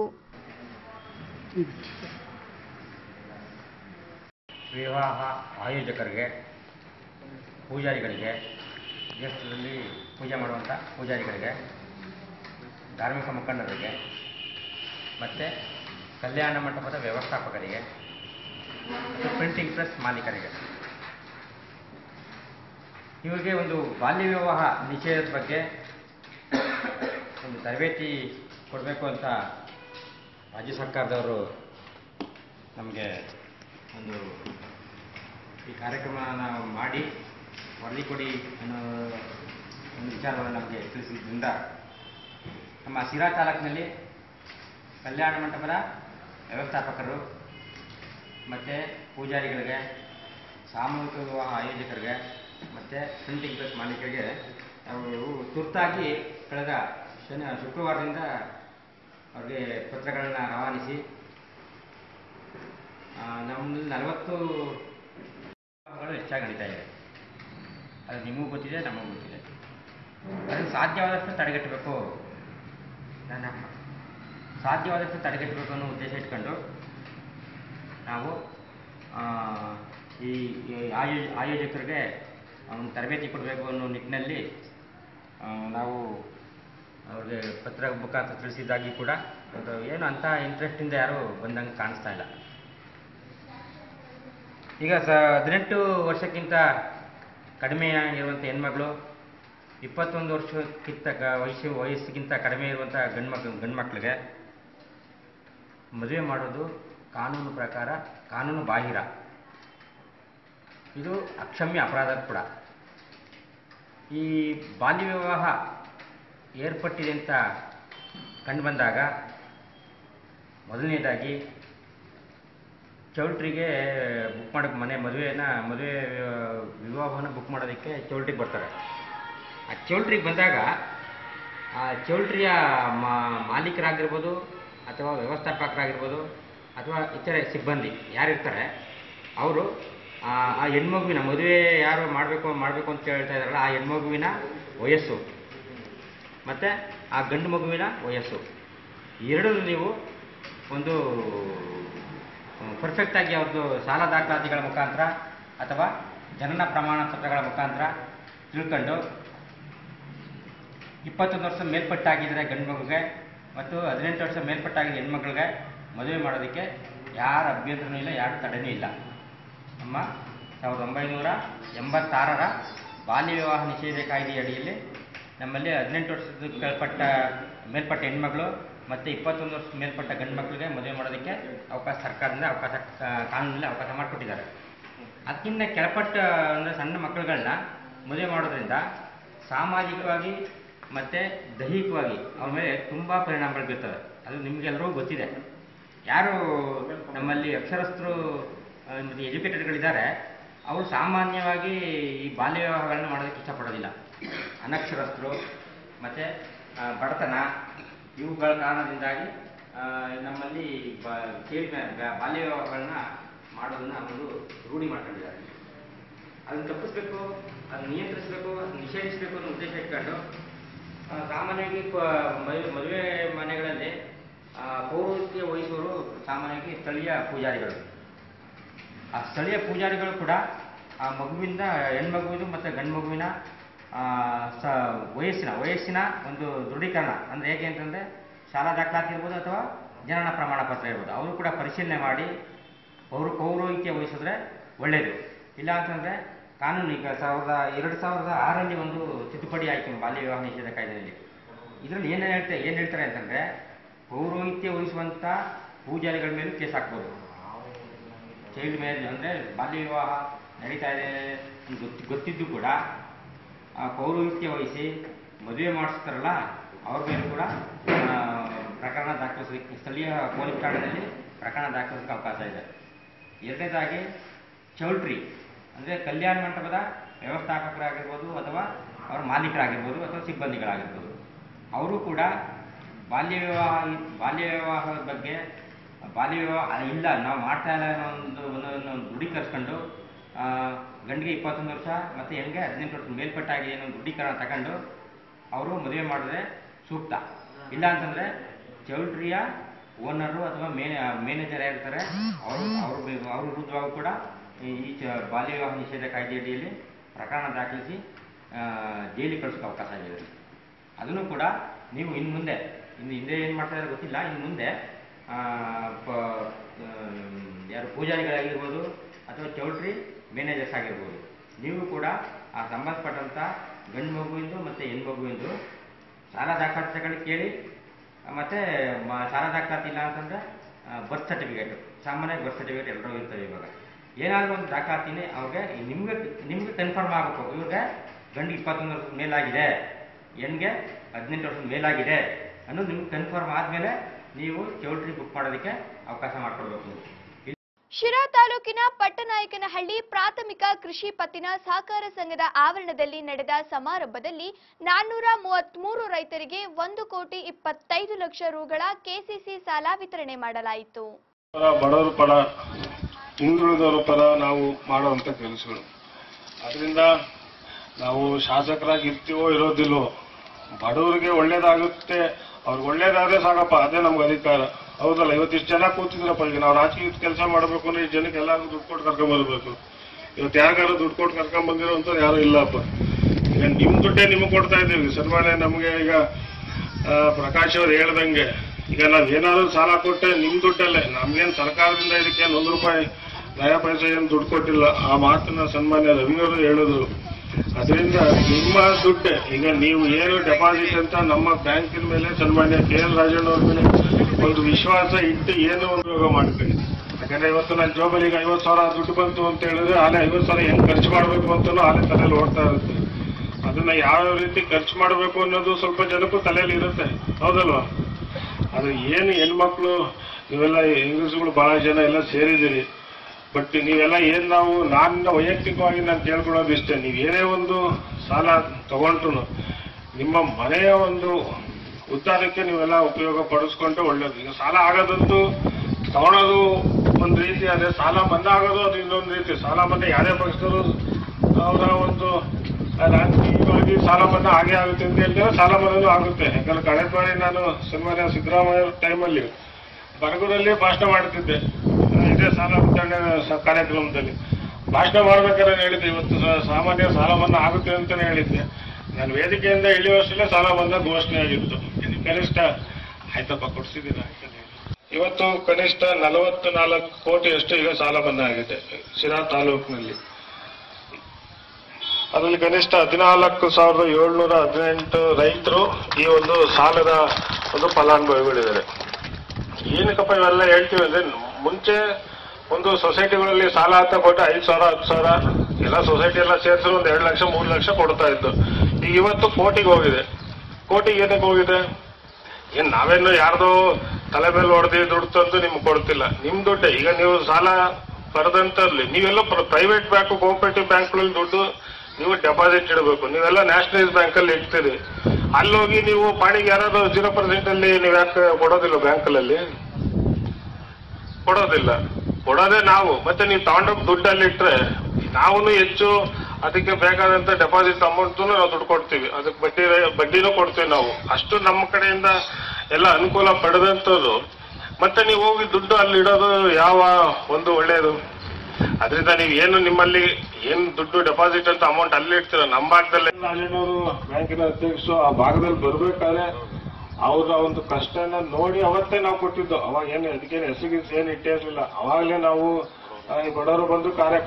ವಿವಾಹ ಆಯೋಜಕರಿಗೆ, ಪೂಜಾರಿಗಳಿಗೆ, ದೇವಸ್ಥಾನದಲ್ಲಿ ಪೂಜೆ ಮಾಡುವಂಥ ಪೂಜಾರಿಗಳಿಗೆ, ಧಾರ್ಮಿಕ ಮುಖಂಡರಿಗೆ ಮತ್ತು ಕಲ್ಯಾಣ ಮಂಟಪದ ವ್ಯವಸ್ಥಾಪಕರಿಗೆ ಮತ್ತು ಪ್ರಿಂಟಿಂಗ್ ಪ್ರೆಸ್ ಮಾಲೀಕರಿಗೆ ಇವರಿಗೆ ಒಂದು ಬಾಲ್ಯ ವಿವಾಹ ನಿಷೇಧದ ಬಗ್ಗೆ ಒಂದು ತರಬೇತಿ ಕೊಡಬೇಕು ಅಂತ ರಾಜ್ಯ ಸರ್ಕಾರದವರು ನಮಗೆ ಒಂದು ಈ ಕಾರ್ಯಕ್ರಮನ ಮಾಡಿ ವರದಿ ಕೊಡಿ ಅನ್ನೋ ಒಂದು ವಿಚಾರವನ್ನು ನಮಗೆ ತಿಳಿಸಿದ್ರಿಂದ ನಮ್ಮ ಶಿರಾ ತಾಲೂಕಿನಲ್ಲಿ ಕಲ್ಯಾಣ ಮಂಟಪದ ವ್ಯವಸ್ಥಾಪಕರು ಮತ್ತು ಪೂಜಾರಿಗಳಿಗೆ, ಸಾಮೂಹಿಕ ವಿವಾಹ ಆಯೋಜಕರಿಗೆ ಮತ್ತು ಪ್ರಿಂಟಿಂಗ್ ಪ್ರೆಸ್ ಮಾಲೀಕರಿಗೆ ಅವರು ತುರ್ತಾಗಿ ಕಳೆದ ಶುಕ್ರವಾರದಿಂದ ಅವ್ರಿಗೆ ಪತ್ರಗಳನ್ನು ರವಾನಿಸಿ ನಮ್ಮಲ್ಲಿ 40 ವಿವಾಹಗಳು ಹೆಚ್ಚಾಗಿ ನಡೀತಾ ಇದೆ. ಅದು ನಿಮಗೂ ಗೊತ್ತಿದೆ, ನಮಗೂ ಗೊತ್ತಿದೆ. ಅದನ್ನು ಸಾಧ್ಯವಾದಷ್ಟು ತಡೆಗಟ್ಟಬೇಕು ಅನ್ನೋ ಉದ್ದೇಶ ಇಟ್ಕೊಂಡು ನಾವು ಈ ಆಯೋಜಕರಿಗೆ ಒಂದು ತರಬೇತಿ ಕೊಡಬೇಕು ಅನ್ನೋ ನಿಟ್ಟಿನಲ್ಲಿ ನಾವು ಅವ್ರಿಗೆ ಪತ್ರ ಮುಖಾಂತರ ತಿಳಿಸಿದ್ದಾಗಿ ಕೂಡ ಅದು ಏನು ಅಂಥ ಇಂಟ್ರೆಸ್ಟಿಂದ ಯಾರೂ ಬಂದಂಗೆ ಕಾಣಿಸ್ತಾ ಇಲ್ಲ. ಈಗ 18 ವರ್ಷಕ್ಕಿಂತ ಕಡಿಮೆ ಇರುವಂಥ ಹೆಣ್ಮಗಳು, 21 ವರ್ಷಕ್ಕಿಂತ ವಯಸ್ಸಿಗಿಂತ ಕಡಿಮೆ ಇರುವಂಥ ಗಂಡು ಮಕ್ಕಳಿಗೆ ಮದುವೆ ಮಾಡೋದು ಕಾನೂನು ಪ್ರಕಾರ ಕಾನೂನು ಬಾಹಿರ. ಇದು ಅಕ್ಷಮ್ಯ ಅಪರಾಧ ಕೂಡ. ಈ ಬಾಲ್ಯ ವಿವಾಹ ಏರ್ಪಟ್ಟಿದೆ ಅಂತ ಕಂಡು ಬಂದಾಗ ಮೊದಲನೇದಾಗಿ ಚೌಲ್ಟ್ರಿಗೆ ಬುಕ್ ಮಾಡೋಕ್ಕೆ ಮದುವೆ ವಿವಾಹವನ್ನು ಬುಕ್ ಮಾಡೋದಕ್ಕೆ ಚೌಲ್ಟ್ರಿಗೆ ಬರ್ತಾರೆ. ಆ ಚೌಲ್ಟ್ರಿಗೆ ಬಂದಾಗ ಆ ಚೌಲ್ಟ್ರಿಯ ಮಾಲೀಕರಾಗಿರ್ಬೋದು ಅಥವಾ ವ್ಯವಸ್ಥಾಪಕರಾಗಿರ್ಬೋದು ಅಥವಾ ಇತರೆ ಸಿಬ್ಬಂದಿ ಯಾರಿರ್ತಾರೆ ಅವರು ಆ ಹೆಣ್ಮಗುವಿನ ಮದುವೆ ಯಾರು ಮಾಡಬೇಕು ಅಂತ ಹೇಳ್ತಾ ಇದ್ದಾರಲ್ಲ ಆ ಹೆಣ್ಮಗುವಿನ ವಯಸ್ಸು ಮತ್ತು ಆ ಗಂಡು ಮಗುವಿನ ವಯಸ್ಸು ಎರಡೂ ನೀವು ಒಂದು ಪರ್ಫೆಕ್ಟಾಗಿ ಅವ್ರದ್ದು ಸಾಲ ದಾಖಲಾತಿಗಳ ಮುಖಾಂತರ ಅಥವಾ ಜನನ ಪ್ರಮಾಣ ಪತ್ರಗಳ ಮುಖಾಂತರ ತಿಳ್ಕೊಂಡು 21 ವರ್ಷ ಮೇಲ್ಪಟ್ಟಾಗಿದ್ದರೆ ಗಂಡು ಮಗುಗೆ ಮತ್ತು 18 ವರ್ಷ ಮೇಲ್ಪಟ್ಟಾಗಿದ್ದ ಹೆಣ್ಮಕ್ಳಿಗೆ ಮದುವೆ ಮಾಡೋದಕ್ಕೆ ಯಾರ ಅಭ್ಯಂತರನೂ ಇಲ್ಲ, ಯಾರ ತಡೆನೂ ಇಲ್ಲ. ನಮ್ಮ 1986ರ ಬಾಲ್ಯ ವಿವಾಹ ನಿಷೇಧ ಕಾಯ್ದೆ ಅಡಿಯಲ್ಲಿ ನಮ್ಮಲ್ಲಿ 18 ವರ್ಷದ ಮೇಲ್ಪಟ್ಟ ಹೆಣ್ಮಕ್ಳು ಮತ್ತು 21 ವರ್ಷದ ಮೇಲ್ಪಟ್ಟ ಗಂಡು ಮಕ್ಕಳಿಗೆ ಮದುವೆ ಮಾಡೋದಕ್ಕೆ ಸರ್ಕಾರದಿಂದ ಕಾನೂನಲ್ಲಿ ಅವಕಾಶ ಮಾಡಿಕೊಟ್ಟಿದ್ದಾರೆ. ಅದಕ್ಕಿಂತ ಕೆಳಪಟ್ಟ ಅಂದರೆ ಸಣ್ಣ ಮಕ್ಕಳುಗಳನ್ನ ಮದುವೆ ಮಾಡೋದ್ರಿಂದ ಸಾಮಾಜಿಕವಾಗಿ ಮತ್ತು ದೈಹಿಕವಾಗಿ ಅವ್ರ ಮೇಲೆ ತುಂಬ ಪರಿಣಾಮಗಳು ಬೀರ್ತವೆ. ಅದು ನಿಮಗೆಲ್ಲರೂ ಗೊತ್ತಿದೆ. ಯಾರು ನಮ್ಮಲ್ಲಿ ಅಕ್ಷರಸ್ಥರು ಮತ್ತು ಎಜುಕೇಟೆಡ್ಗಳಿದ್ದಾರೆ ಅವರು ಸಾಮಾನ್ಯವಾಗಿ ಈ ಬಾಲ್ಯ ವಿವಾಹಗಳನ್ನ ಮಾಡೋದಕ್ಕೆ ಇಷ್ಟಪಡೋದಿಲ್ಲ. ಅನಕ್ಷರಸ್ಥರು ಮತ್ತು ಬಡತನ ಇವುಗಳ ಕಾರಣದಿಂದಾಗಿ ನಮ್ಮಲ್ಲಿ ಬಾಲ್ಯ ವಿವಾಹಗಳನ್ನ ಮಾಡೋದನ್ನು ಒಂದು ರೂಢಿ ಮಾಡ್ಕೊಂಡಿದ್ದಾರೆ. ಅದನ್ನು ತಪ್ಪಿಸ್ಬೇಕು, ಅದನ್ನು ನಿಯಂತ್ರಿಸಬೇಕು, ಅದನ್ನು ನಿಷೇಧಿಸಬೇಕು ಅನ್ನೋ ಉದ್ದೇಶ ಇಟ್ಕೊಂಡು ಸಾಮಾನ್ಯವಾಗಿ ಮದುವೆ ಮನೆಗಳಲ್ಲಿ ಪೌರೋಹಿತ್ಯ ವಹಿಸುವವರು ಸಾಮಾನ್ಯವಾಗಿ ಸ್ಥಳೀಯ ಪೂಜಾರಿಗಳು. ಆ ಸ್ಥಳೀಯ ಪೂಜಾರಿಗಳು ಕೂಡ ಆ ಮಗುವಿಂದ ಹೆಣ್ಮಗುವಿನ ಮತ್ತು ಗಂಡು ಮಗುವಿನ ವಯಸ್ಸಿನ ಒಂದು ದೃಢೀಕರಣ ಅಂದರೆ ಹೇಗೆ ಅಂತಂದರೆ ಶಾಲಾ ದಾಖಲಾತಿ ಇರ್ಬೋದು ಅಥವಾ ಜನನ ಪ್ರಮಾಣ ಪತ್ರ ಇರ್ಬೋದು ಅವರು ಕೂಡ ಪರಿಶೀಲನೆ ಮಾಡಿ ಪೌರೋಹಿತ್ಯ ವಹಿಸಿದ್ರೆ ಒಳ್ಳೆಯದು. ಇಲ್ಲ ಅಂತಂದರೆ ಕಾನೂನು ಈಗ 2006ರಲ್ಲಿ ಒಂದು ತಿದ್ದುಪಡಿ ಆಯಿತು ಬಾಲ್ಯ ವಿವಾಹ ನಿಷೇಧ ಕಾಯ್ದೆಯಲ್ಲಿ. ಇದರಲ್ಲಿ ಏನು ಹೇಳ್ತಾರೆ ಅಂತಂದರೆ ಪೌರೋಹಿತ್ಯ ವಹಿಸುವಂಥ ಪೂಜಾರಿಗಳ ಮೇಲೂ ಕೇಸ್ ಹಾಕ್ಬೋದು. ಚೈಲ್ಡ್ ಮ್ಯಾರೇಜ್ ಅಂದರೆ ಬಾಲ್ಯ ವಿವಾಹ ನಡೀತಾ ಇದೆ ಗೊತ್ತಿದ್ದು ಕೂಡ ಪೌರೋಹಿತ್ಯ ವಹಿಸಿ ಮದುವೆ ಮಾಡಿಸ್ತಾರಲ್ಲ ಅವ್ರ ಮೇಲೂ ಕೂಡ ಪ್ರಕರಣ ದಾಖಲಿಸೋದಕ್ಕೆ ಸ್ಥಳೀಯ ಪೊಲೀಸ್ ಠಾಣೆಯಲ್ಲಿ ಪ್ರಕರಣ ದಾಖಲಿಸೋಕ್ಕೆ ಅವಕಾಶ ಇದೆ. ಎರಡನೇದಾಗಿ ಚೌಲ್ಟ್ರಿ ಅಂದರೆ ಕಲ್ಯಾಣ ಮಂಟಪದ ವ್ಯವಸ್ಥಾಪಕರಾಗಿರ್ಬೋದು ಅಥವಾ ಅವರ ಮಾಲೀಕರಾಗಿರ್ಬೋದು ಅಥವಾ ಸಿಬ್ಬಂದಿಗಳಾಗಿರ್ಬೋದು ಅವರು ಕೂಡ ಬಾಲ್ಯ ವಿವಾಹದ ಬಗ್ಗೆ ಬಾಲ್ಯ ವಿವಾಹ ಇಲ್ಲ ನಾವು ಮಾಡ್ತಾ ಇಲ್ಲ ಅನ್ನೋ ಒಂದು ದೃಢೀಕರಿಸ್ಕೊಂಡು ಗಂಡಿಗೆ 21 ವರ್ಷ ಮತ್ತು ಹೆಣ್ಣಿಗೆ 18 ವರ್ಷ ಮೇಲ್ಪಟ್ಟಾಗಿದೆ ಅನ್ನೋ ದೃಢೀಕರಣ ತಗೊಂಡು ಅವರು ಮದುವೆ ಮಾಡಿದ್ರೆ ಸೂಕ್ತ. ಇಲ್ಲ ಅಂತಂದರೆ ಚೌಲ್ಟ್ರಿಯ ಓನರು ಅಥವಾ ಮ್ಯಾನೇಜರ್ ಆಗಿರ್ತಾರೆ ಅವ್ರ ವಿರುದ್ಧವಾಗೂ ಕೂಡ ಈ ಬಾಲ್ಯ ವಿವಾಹ ನಿಷೇಧ ಕಾಯ್ದೆ ಅಡಿಯಲ್ಲಿ ಪ್ರಕರಣ ದಾಖಲಿಸಿ ಜೈಲಿಗೆ ಕಳಿಸೋಕೆ ಅವಕಾಶ ಇದೆ. ಅದನ್ನು ಕೂಡ ನೀವು ಹಿಂದೆ ಏನು ಮಾಡ್ತಾ ಇದ್ದಾರೆ ಗೊತ್ತಿಲ್ಲ, ಇನ್ನು ಮುಂದೆ ಯಾರು ಪೂಜಾರಿಗಳಾಗಿರ್ಬೋದು ಅಥವಾ ಚೌಲ್ಟ್ರಿ ಮ್ಯಾನೇಜರ್ಸ್ ಆಗಿರ್ಬೋದು, ನೀವು ಕೂಡ ಆ ಸಂಬಂಧಪಟ್ಟಂಥ ಗಂಡು ಮಗುವಿಂದು ಮತ್ತು ಹೆಣ್ಣು ಮಗುವಿಂದು ಸಾಲ ದಾಖಲಾತಿಗಳು ಕೇಳಿ, ಮತ್ತು ಸಾಲ ದಾಖಲಾತಿ ಇಲ್ಲ ಅಂತಂದರೆ ಬರ್ತ್ ಸರ್ಟಿಫಿಕೇಟು, ಸಾಮಾನ್ಯವಾಗಿ ಬರ್ತ್ ಸರ್ಟಿಫಿಕೇಟ್ ಎಲ್ಲರೂ ಇರ್ತವೆ. ಇವಾಗ ಏನಾದರೂ ಒಂದು ದಾಖಲಾತಿನೇ ಅವ್ರಿಗೆ ನಿಮ್ಗೆ ಕನ್ಫರ್ಮ್ ಆಗಬೇಕು, ಇವ್ರಿಗೆ ಗಂಡು 21 ವರ್ಷದ ಮೇಲಾಗಿದೆ, ಹೆಣ್ಣಿಗೆ 18 ವರ್ಷದ ಮೇಲಾಗಿದೆ ಅನ್ನೋದು ನಿಮ್ಗೆ ಕನ್ಫರ್ಮ್ ಆದಮೇಲೆ ನೀವು ಚೌಲ್ಟ್ರಿ ಬುಕ್ ಮಾಡೋದಕ್ಕೆ ಅವಕಾಶ ಮಾಡಿಕೊಡ್ಬೇಕು. ಶಿರಾ ತಾಲೂಕಿನ ಪಟ್ಟನಾಯಕನಹಳ್ಳಿ ಪ್ರಾಥಮಿಕ ಕೃಷಿ ಪತ್ತಿನ ಸಹಕಾರ ಸಂಘದ ಆವರಣದಲ್ಲಿ ನಡೆದ ಸಮಾರಂಭದಲ್ಲಿ 433 ರೈತರಿಗೆ 1,25,00,000 ರುಗಳ ಕೆಸಿಸಿ ಸಾಲ ವಿತರಣೆ ಮಾಡಲಾಯಿತು. ಬಡವರ ಪರ, ಹಿಂದುಳಿದವರ ಪರ ನಾವು ಮಾಡುವಂತ ಕೆಲಸಗಳು. ಅದರಿಂದ ನಾವು ಶಾಸಕರಾಗಿ ಇರ್ತೀವೋ ಇರೋದಿಲ್ಲೋ, ಬಡವರಿಗೆ ಒಳ್ಳೇದಾಗುತ್ತೆ, ಅವ್ರಿಗೆ ಒಳ್ಳೇದಾದ್ರೆ ಸಾಕಪ್ಪ, ಅದೇ ನಮ್ಗೆ ಅಧಿಕಾರ. ಹೌದಲ್ಲ, ಇವತ್ತಿಷ್ಟು ಜನ ಕೂತಿದ್ರಪ್ಪ, ಈಗ ನಾವು ರಾಜಕೀಯ ಕೆಲಸ ಮಾಡಬೇಕು ಅಂದ್ರೆ ಈ ಜನಕ್ಕೆ ಎಲ್ಲರಿಗೂ ದುಡ್ಡು ಕೊಟ್ಟು ಕರ್ಕೊಂಡ್ಬರ್ಬೇಕು. ಇವತ್ತು ಯಾರಿಗಾರು ದುಡ್ಡು ಕೊಟ್ಟು ಕರ್ಕೊಂಡ್ಬಂದಿರೋ ಅಂತ ಯಾರು ಇಲ್ಲಪ್ಪ. ಈಗ ನಿಮ್ ದುಡ್ಡೇ ನಿಮ್ಗೆ ಕೊಡ್ತಾ ಇದ್ದೀವಿ. ಸನ್ಮಾನ್ಯ ನಮ್ಗೆ ಈಗ ಪ್ರಕಾಶ್ ಅವ್ರು ಹೇಳ್ದಂಗೆ, ಈಗ ನಾವೇನಾದ್ರೂ ಸಾಲ ಕೊಟ್ಟೆ ನಿಮ್ ದುಡ್ಡಲ್ಲೇ, ನಮ್ಗೇನು ಸರ್ಕಾರದಿಂದ ಇದಕ್ಕೇನು 1 ರೂಪಾಯಿ ನಯ ಪೈಸೆ ಏನು ದುಡ್ಡು ಕೊಟ್ಟಿಲ್ಲ. ಆ ಮಾತನ್ನ ಸನ್ಮಾನ್ಯ ರವಿಯವರು ಹೇಳಿದ್ರು. ಅದರಿಂದ ನಿಮ್ಮ ದುಡ್ಡೆ, ಈಗ ನೀವು ಏನು ಡೆಪಾಸಿಟ್ ಅಂತ ನಮ್ಮ ಬ್ಯಾಂಕಿನ ಮೇಲೆ ಸನ್ಮಾನ್ಯ KL ರಾಜಣ್ಣವ್ರ ಮೇಲೆ ಒಂದು ವಿಶ್ವಾಸ ಇಟ್ಟು ಏನು ಉಪಯೋಗ ಮಾಡ್ತೀವಿ. ಯಾಕಂದ್ರೆ ಇವತ್ತು ನನ್ನ ಜೋಬಲ್ಲಿ ಈಗ 50,000 ದುಡ್ಡು ಬಂತು ಅಂತ ಹೇಳಿದ್ರೆ ಆಲೆ 50,000 ಹೆಂಗ್ ಖರ್ಚು ಮಾಡಬೇಕು ಅಂತಲೂ ಆಲೆ ತಲೆಯಲ್ಲಿ ಓಡ್ತಾ ಇರುತ್ತೆ. ಅದನ್ನ ಯಾವ ರೀತಿ ಖರ್ಚು ಮಾಡಬೇಕು ಅನ್ನೋದು ಸ್ವಲ್ಪ ಜನಕ್ಕೂ ತಲೆಯಲ್ಲಿ ಇರುತ್ತೆ, ಹೌದಲ್ವಾ? ಆದ್ರೆ ಏನು ಹೆಣ್ಮಕ್ಳು ನೀವೆಲ್ಲ ಹೆಂಗಸುಗಳು ಬಹಳ ಜನ ಎಲ್ಲ ಸೇರಿದ್ದೀರಿ. ಬಟ್ ನೀವೆಲ್ಲ ಏನ್ ನಾನು ವೈಯಕ್ತಿಕವಾಗಿ ನಾನು ಕೇಳ್ಕೊಳ್ಳೋದು ಇಷ್ಟೇ, ನೀವು ಏನೇ ಒಂದು ಸಾಲ ತಗೊಂಡ್ರು ನಿಮ್ಮ ಮನೆಯ ಒಂದು ಉದ್ದಾರಕ್ಕೆ ನೀವೆಲ್ಲ ಉಪಯೋಗ ಪಡಿಸ್ಕೊಂಡ್ರೆ ಒಳ್ಳೇದು. ಈಗ ಸಾಲ ಆಗೋದಂತೂ ತಗೊಳೋದು ಒಂದು ರೀತಿ, ಅದೇ ಸಾಲ ಮನ್ನಾ ಆಗೋದು ಅದು ಇನ್ನೊಂದು ರೀತಿ. ಸಾಲ ಮನ್ನಾ ಯಾರೇ ಪಕ್ಷದವರು ಅವರ ಒಂದು ರಾಜಕೀಯವಾಗಿ ಸಾಲ ಮನ್ನಾ ಆಗೇ ಆಗುತ್ತೆ ಅಂತ ಹೇಳ್ತಾರೆ, ಸಾಲ ಮನ್ನಾನೂ ಆಗುತ್ತೆ. ಯಾಕಂದ್ರೆ ಕಳೆದ ಬಾರಿ ನಾನು ಸನ್ಮಾನ್ಯ ಸಿದ್ದರಾಮಯ್ಯ ಟೈಮಲ್ಲಿ ಬರಗೂರಲ್ಲಿ ಭಾಷಣ ಮಾಡ್ತಿದ್ದೆ, ಇದೇ ಸಾಲ ವಿತರಣೆ ಕಾರ್ಯಕ್ರಮದಲ್ಲಿ ಭಾಷಣ ಮಾಡ್ಬೇಕಾದ್ರೆ ಹೇಳಿದ್ದೆ, ಇವತ್ತು ಸಾಮಾನ್ಯ ಸಾಲ ಮನ್ನಾ ಆಗುತ್ತೆ ಅಂತಾನೆ ಹೇಳಿದ್ದೆ. ನಾನು ವೇದಿಕೆಯಿಂದ ಇಳಿಯುವಷ್ಟಲ್ಲೇ ಸಾಲ ಮನ್ನಾ ಘೋಷಣೆ ಆಗಿತ್ತು. ಕನಿಷ್ಠ ಆಯ್ತಪ್ಪ ಕೊಡ್ಸಿದ್ದೀರಾ, ಇವತ್ತು ಕನಿಷ್ಠ 44 ಕೋಟಿಯಷ್ಟು ಈಗ ಸಾಲ ಮನ್ನಾ ಆಗಿದೆ ಶಿರಾ ತಾಲೂಕಿನಲ್ಲಿ. ಅದರಲ್ಲಿ ಕನಿಷ್ಠ 14,718 ರೈತರು ಈ ಒಂದು ಸಾಲದ ಒಂದು ಫಲಾನುಭವಿಗಳಿದ್ದಾರೆ. ಏನಕ್ಕಪ್ಪ ಇವೆಲ್ಲ ಹೇಳ್ತೀವಿ ಅಂದ್ರೆ, ಮುಂಚೆ ಒಂದು ಸೊಸೈಟಿಗಳಲ್ಲಿ ಸಾಲ ಅಂತ ಕೊಟ್ಟು 5,000 10,000 ಎಲ್ಲ ಸೊಸೈಟಿ ಎಲ್ಲ ಸೇರಿಸಿದ್ರು ಒಂದು 2 ಲಕ್ಷ 3 ಲಕ್ಷ ಕೊಡ್ತಾ ಇದ್ದು. ಈಗ ಇವತ್ತು ಕೋಟಿಗೆ ಹೋಗಿದೆ. ಕೋಟಿಗೆ ಏನಕ್ಕೆ ಹೋಗಿದೆ? ಏನ್ ನಾವೇನು ಯಾರ್ದೋ ತಲೆ ಮೇಲೆ ಹೊಡೆದು ದುಡ್ಡು ತಂದು ನಿಮ್ಗೆ ಕೊಡ್ತಿಲ್ಲ, ನಿಮ್ ದುಡ್ಡೆ. ಈಗ ನೀವು ಸಾಲ ಬರದಂತಲ್ಲಿ ನೀವೆಲ್ಲ ಪ್ರೈವೇಟ್ ಬ್ಯಾಂಕ್, ಕೋಆಪರೇಟಿವ್ ಬ್ಯಾಂಕ್ಗಳಲ್ಲಿ ದುಡ್ಡು ನೀವು ಡೆಪಾಸಿಟ್ ಇಡಬೇಕು. ನೀವೆಲ್ಲ ನ್ಯಾಷನಲೈಸ್ ಬ್ಯಾಂಕಲ್ಲಿ ಇಡ್ತೀರಿ. ಅಲ್ಲೋಗಿ ನೀವು ಪಾಣಿಗೆ ಯಾರಾದ್ರೂ 0% ಅಲ್ಲಿ ನೀವು ಯಾಕೆ ಕೊಡೋದಿಲ್ಲ? ಬ್ಯಾಂಕಲ್ಲಿ ಕೊಡೋದಿಲ್ಲ, ಕೊಡೋದೇ ನಾವು. ಮತ್ತೆ ನೀವು ತಗೊಂಡೋಗಿ ದುಡ್ಡಲ್ಲಿ ಇಟ್ರೆ ನಾವು ಹೆಚ್ಚು ಅದಕ್ಕೆ ಬೇಕಾದಂತ ಡೆಪಾಸಿಟ್ ಅಮೌಂಟ್ ನಾವು ದುಡ್ಡು ಕೊಡ್ತೀವಿ, ಅದಕ್ಕೆ ಬಡ್ಡಿನೂ ಕೊಡ್ತೀವಿ ನಾವು. ಅಷ್ಟು ನಮ್ಮ ಕಡೆಯಿಂದ ಎಲ್ಲ ಅನುಕೂಲ ಪಡೆದಂಥದ್ದು. ಮತ್ತೆ ನೀವು ಹೋಗಿ ದುಡ್ಡು ಅಲ್ಲಿ ಇಡೋದು ಯಾವ ಒಂದು ಒಳ್ಳೆಯದು? ಅದರಿಂದ ನೀವು ಏನು ನಿಮ್ಮಲ್ಲಿ ಏನು ದುಡ್ಡು ಡೆಪಾಸಿಟ್ ಅಂತ ಅಮೌಂಟ್ ಅಲ್ಲಿ ಇಡ್ತೀರ. ನಮ್ಮ ಭಾಗದಲ್ಲಿ ರಾಜಣ್ಣವರು ಬ್ಯಾಂಕಿನ ಅಧ್ಯಕ್ಷರು ಆ ಭಾಗದಲ್ಲಿ ಬರ್ಬೇಕಾದ್ರೆ ಅವರ ಒಂದು ಕಷ್ಟನ ನೋಡಿ ಅವತ್ತೇ ನಾವು ಕೊಟ್ಟಿದ್ದು. ಅವಾಗ ಏನು ಅದಕ್ಕೇನು ಹೆಸರಿಗೆ ಏನು ಇಟ್ಟೇ ಇರಲಿಲ್ಲ. ಅವಾಗಲೇ ನಾವು ಬಡವರು ಬಂದು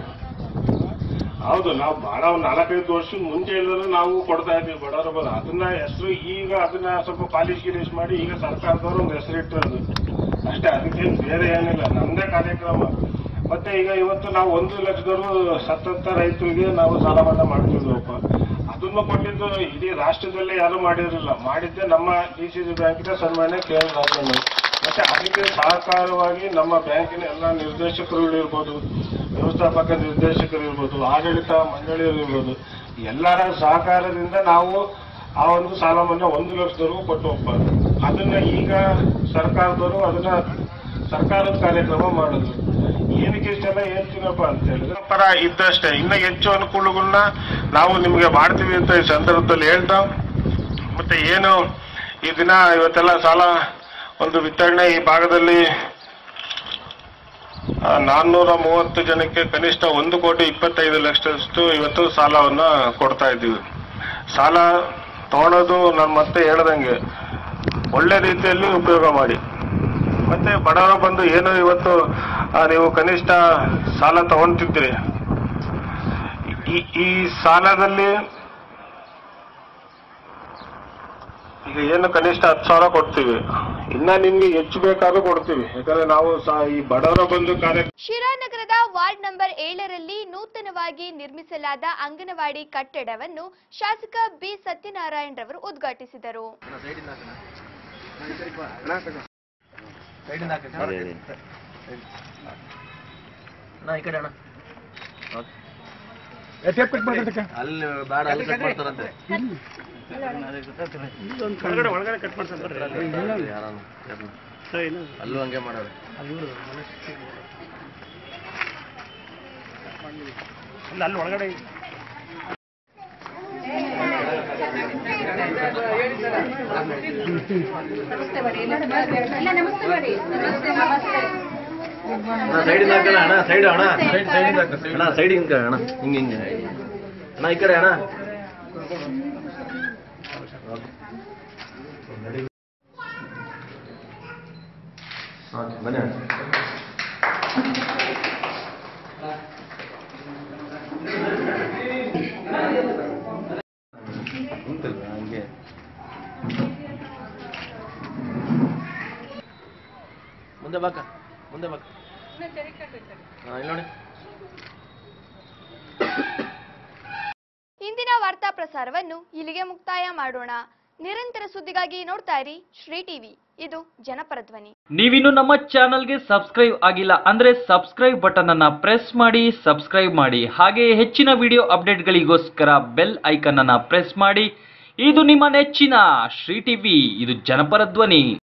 ಹೌದು, ನಾವು ಬಹಳ ಒಂದು 4-5 ವರ್ಷದ ಮುಂಚೆ ಇಲ್ಲದ್ರೆ ನಾವು ಕೊಡ್ತಾ ಇದ್ದೀವಿ ಬಡವರು ಬಂದು. ಅದನ್ನ ಹೆಸರು ಈಗ ಅದನ್ನ ಸ್ವಲ್ಪ ಪಾಲಿಶ್ ಗಿರೀಶ್ ಮಾಡಿ ಈಗ ಸರ್ಕಾರದವರು ಒಂದು ಹೆಸರು ಇಟ್ಟಿರೋದು ಅಷ್ಟೇ, ಅದಕ್ಕೇನು ಬೇರೆ ಏನಿಲ್ಲ, ನಮ್ದೇ ಕಾರ್ಯಕ್ರಮ. ಮತ್ತೆ ಈಗ ಇವತ್ತು ನಾವು 1 ಲಕ್ಷದವರು ಸತತ ರೈತರಿಗೆ ನಾವು ಸಾಲ ಮನ್ನಾ ಮಾಡ್ತಿದ್ವಪ್ಪ. ಅದನ್ನು ಕೊಟ್ಟಿದ್ದು ಇಡೀ ರಾಷ್ಟ್ರದಲ್ಲೇ ಯಾರು ಮಾಡಿರಲಿಲ್ಲ. ಮಾಡಿದ್ದೆ ನಮ್ಮ DCC ಬ್ಯಾಂಕಿನ ಸನ್ಮಾನ್ಯ KL ರಾಜಣ್ಣ. ಮತ್ತೆ ಅದಕ್ಕೆ ಸಹಕಾರವಾಗಿ ನಮ್ಮ ಬ್ಯಾಂಕಿನ ಎಲ್ಲ ನಿರ್ದೇಶಕರುಗಳಿರ್ಬೋದು, ವ್ಯವಸ್ಥಾಪಕ ನಿರ್ದೇಶಕರಿರ್ಬೋದು, ಆಡಳಿತ ಮಂಡಳಿಯರಿರ್ಬೋದು, ಎಲ್ಲರ ಸಹಕಾರದಿಂದ ನಾವು ಆ ಒಂದು ಸಾಲ ಮನ್ನಾ 1 ಲಕ್ಷದವರೆಗೂ ಕೊಟ್ಟು ಹೋಗ್ಬಾರ್ದು. ಅದನ್ನ ಈಗ ಸರ್ಕಾರದವರು ಅದನ್ನ ಸರ್ಕಾರದ ಕಾರ್ಯಕ್ರಮ ಮಾಡಿದ್ರು. ಏನಕ್ಕೆ ಇಷ್ಟೆಲ್ಲ ಹೇಳ್ತೀನಪ್ಪ ಅಂತ ಹೇಳಿದ್ರೆ, ಪರ ಇದ್ದಷ್ಟೇ ಇನ್ನ ಹೆಚ್ಚು ಅನುಕೂಲಗಳನ್ನ ನಾವು ನಿಮಗೆ ಮಾಡ್ತೀವಿ ಅಂತ ಈ ಸಂದರ್ಭದಲ್ಲಿ ಹೇಳ್ತಾ, ಮತ್ತೆ ಏನು ಈ ದಿನ ಇವತ್ತೆಲ್ಲ ಸಾಲ ಒಂದು ವಿತರಣೆ ಈ ಭಾಗದಲ್ಲಿ 430 ಜನಕ್ಕೆ ಕನಿಷ್ಠ 1,25,00,000 ಇವತ್ತು ಸಾಲವನ್ನ ಕೊಡ್ತಾ ಇದ್ದೀವಿ. ಸಾಲ ತಗೊಳೋದು ನಾನು ಮತ್ತೆ ಹೇಳ್ದಂಗೆ ಒಳ್ಳೆ ರೀತಿಯಲ್ಲಿ ಉಪಯೋಗ ಮಾಡಿ. ಮತ್ತೆ ಬಡವರ ಬಂದು ಏನು ಇವತ್ತು ನೀವು ಕನಿಷ್ಠ ಸಾಲ ತಗೊಂತಿದ್ದೀರಿ, ಈ ಸಾಲದಲ್ಲಿ ಈಗ ಏನು ಕನಿಷ್ಠ 10,000 ಕೊಡ್ತೀವಿ, ಇನ್ನ ನಿಮ್ಗೆ ಹೆಚ್ಚು ಬೇಕಾದ್ರೂ ಕೊಡ್ತೀವಿ. ಯಾಕಂದ್ರೆ ನಾವು ಈ ಬಡವರ ಬಂದು ಶಿರಾನಗರದ ವಾರ್ಡ್ ನಂಬರ್ 7ರಲ್ಲಿ ನೂತನವಾಗಿ ನಿರ್ಮಿಸಲಾದ ಅಂಗನವಾಡಿ ಕಟ್ಟಡವನ್ನು ಶಾಸಕ ಬಿ ಸತ್ಯನಾರಾಯಣ್ ರವರು ಉದ್ಘಾಟಿಸಿದರು. ಒಳಗಡೆ ಕಟ್ ಮಾಡ್ತಾರೆ ಅಲ್ಲೂ ಹಂಗೆ ಮಾಡೋದು. ಅಲ್ಲಿ ಒಳಗಡೆ ಸೈಡಿಂದ ಹಾಕೋಣ ಅಣ್ಣ, ಸೈಡ್ ಅಣ್ಣ, ಅಣ್ಣ ಸೈಡ್ ಹಿಂಗೆ ಅಣ್ಣ, ಹಿಂಗೆ ಹಿಂಗೆ ಅಣ್ಣ, ಈ ಕಡೆ ಅಣ್ಣ. ಬನ್ನಿ ಹಂಗೆ ಮುಂದೆ ಬಾಕ, ಮುಂದೆ ಬಾಕ. ಇಲ್ಲಿ ನೋಡಿ. ಇಂದಿನ ವಾರ್ತಾ ಪ್ರಸಾರವನ್ನು ಇಲ್ಲಿಗೆ ಮುಕ್ತಾಯ ಮಾಡೋಣ. ನಿರಂತರ ಸುದ್ದಿಗಾಗಿ ನೋಡ್ತಾ ಇರಿ ಶ್ರೀ ಟಿವಿ, ಇದು ಜನಪರ ಧ್ವನಿ. ನೀವಿನ್ನು ನಮ್ಮ ಚಾನಲ್ಗೆ ಸಬ್ಸ್ಕ್ರೈಬ್ ಆಗಿಲ್ಲ ಅಂದ್ರೆ ಸಬ್ಸ್ಕ್ರೈಬ್ ಬಟನ್ ಅನ್ನ ಪ್ರೆಸ್ ಮಾಡಿ, ಸಬ್ಸ್ಕ್ರೈಬ್ ಮಾಡಿ. ಹಾಗೆ ಹೆಚ್ಚಿನ ವಿಡಿಯೋ ಅಪ್ಡೇಟ್ಗಳಿಗೋಸ್ಕರ ಬೆಲ್ ಐಕನ್ ಅನ್ನ ಪ್ರೆಸ್ ಮಾಡಿ. ಇದು ನಿಮ್ಮ ನೆಚ್ಚಿನ ಶ್ರೀ ಟಿವಿ, ಇದು ಜನಪರ ಧ್ವನಿ.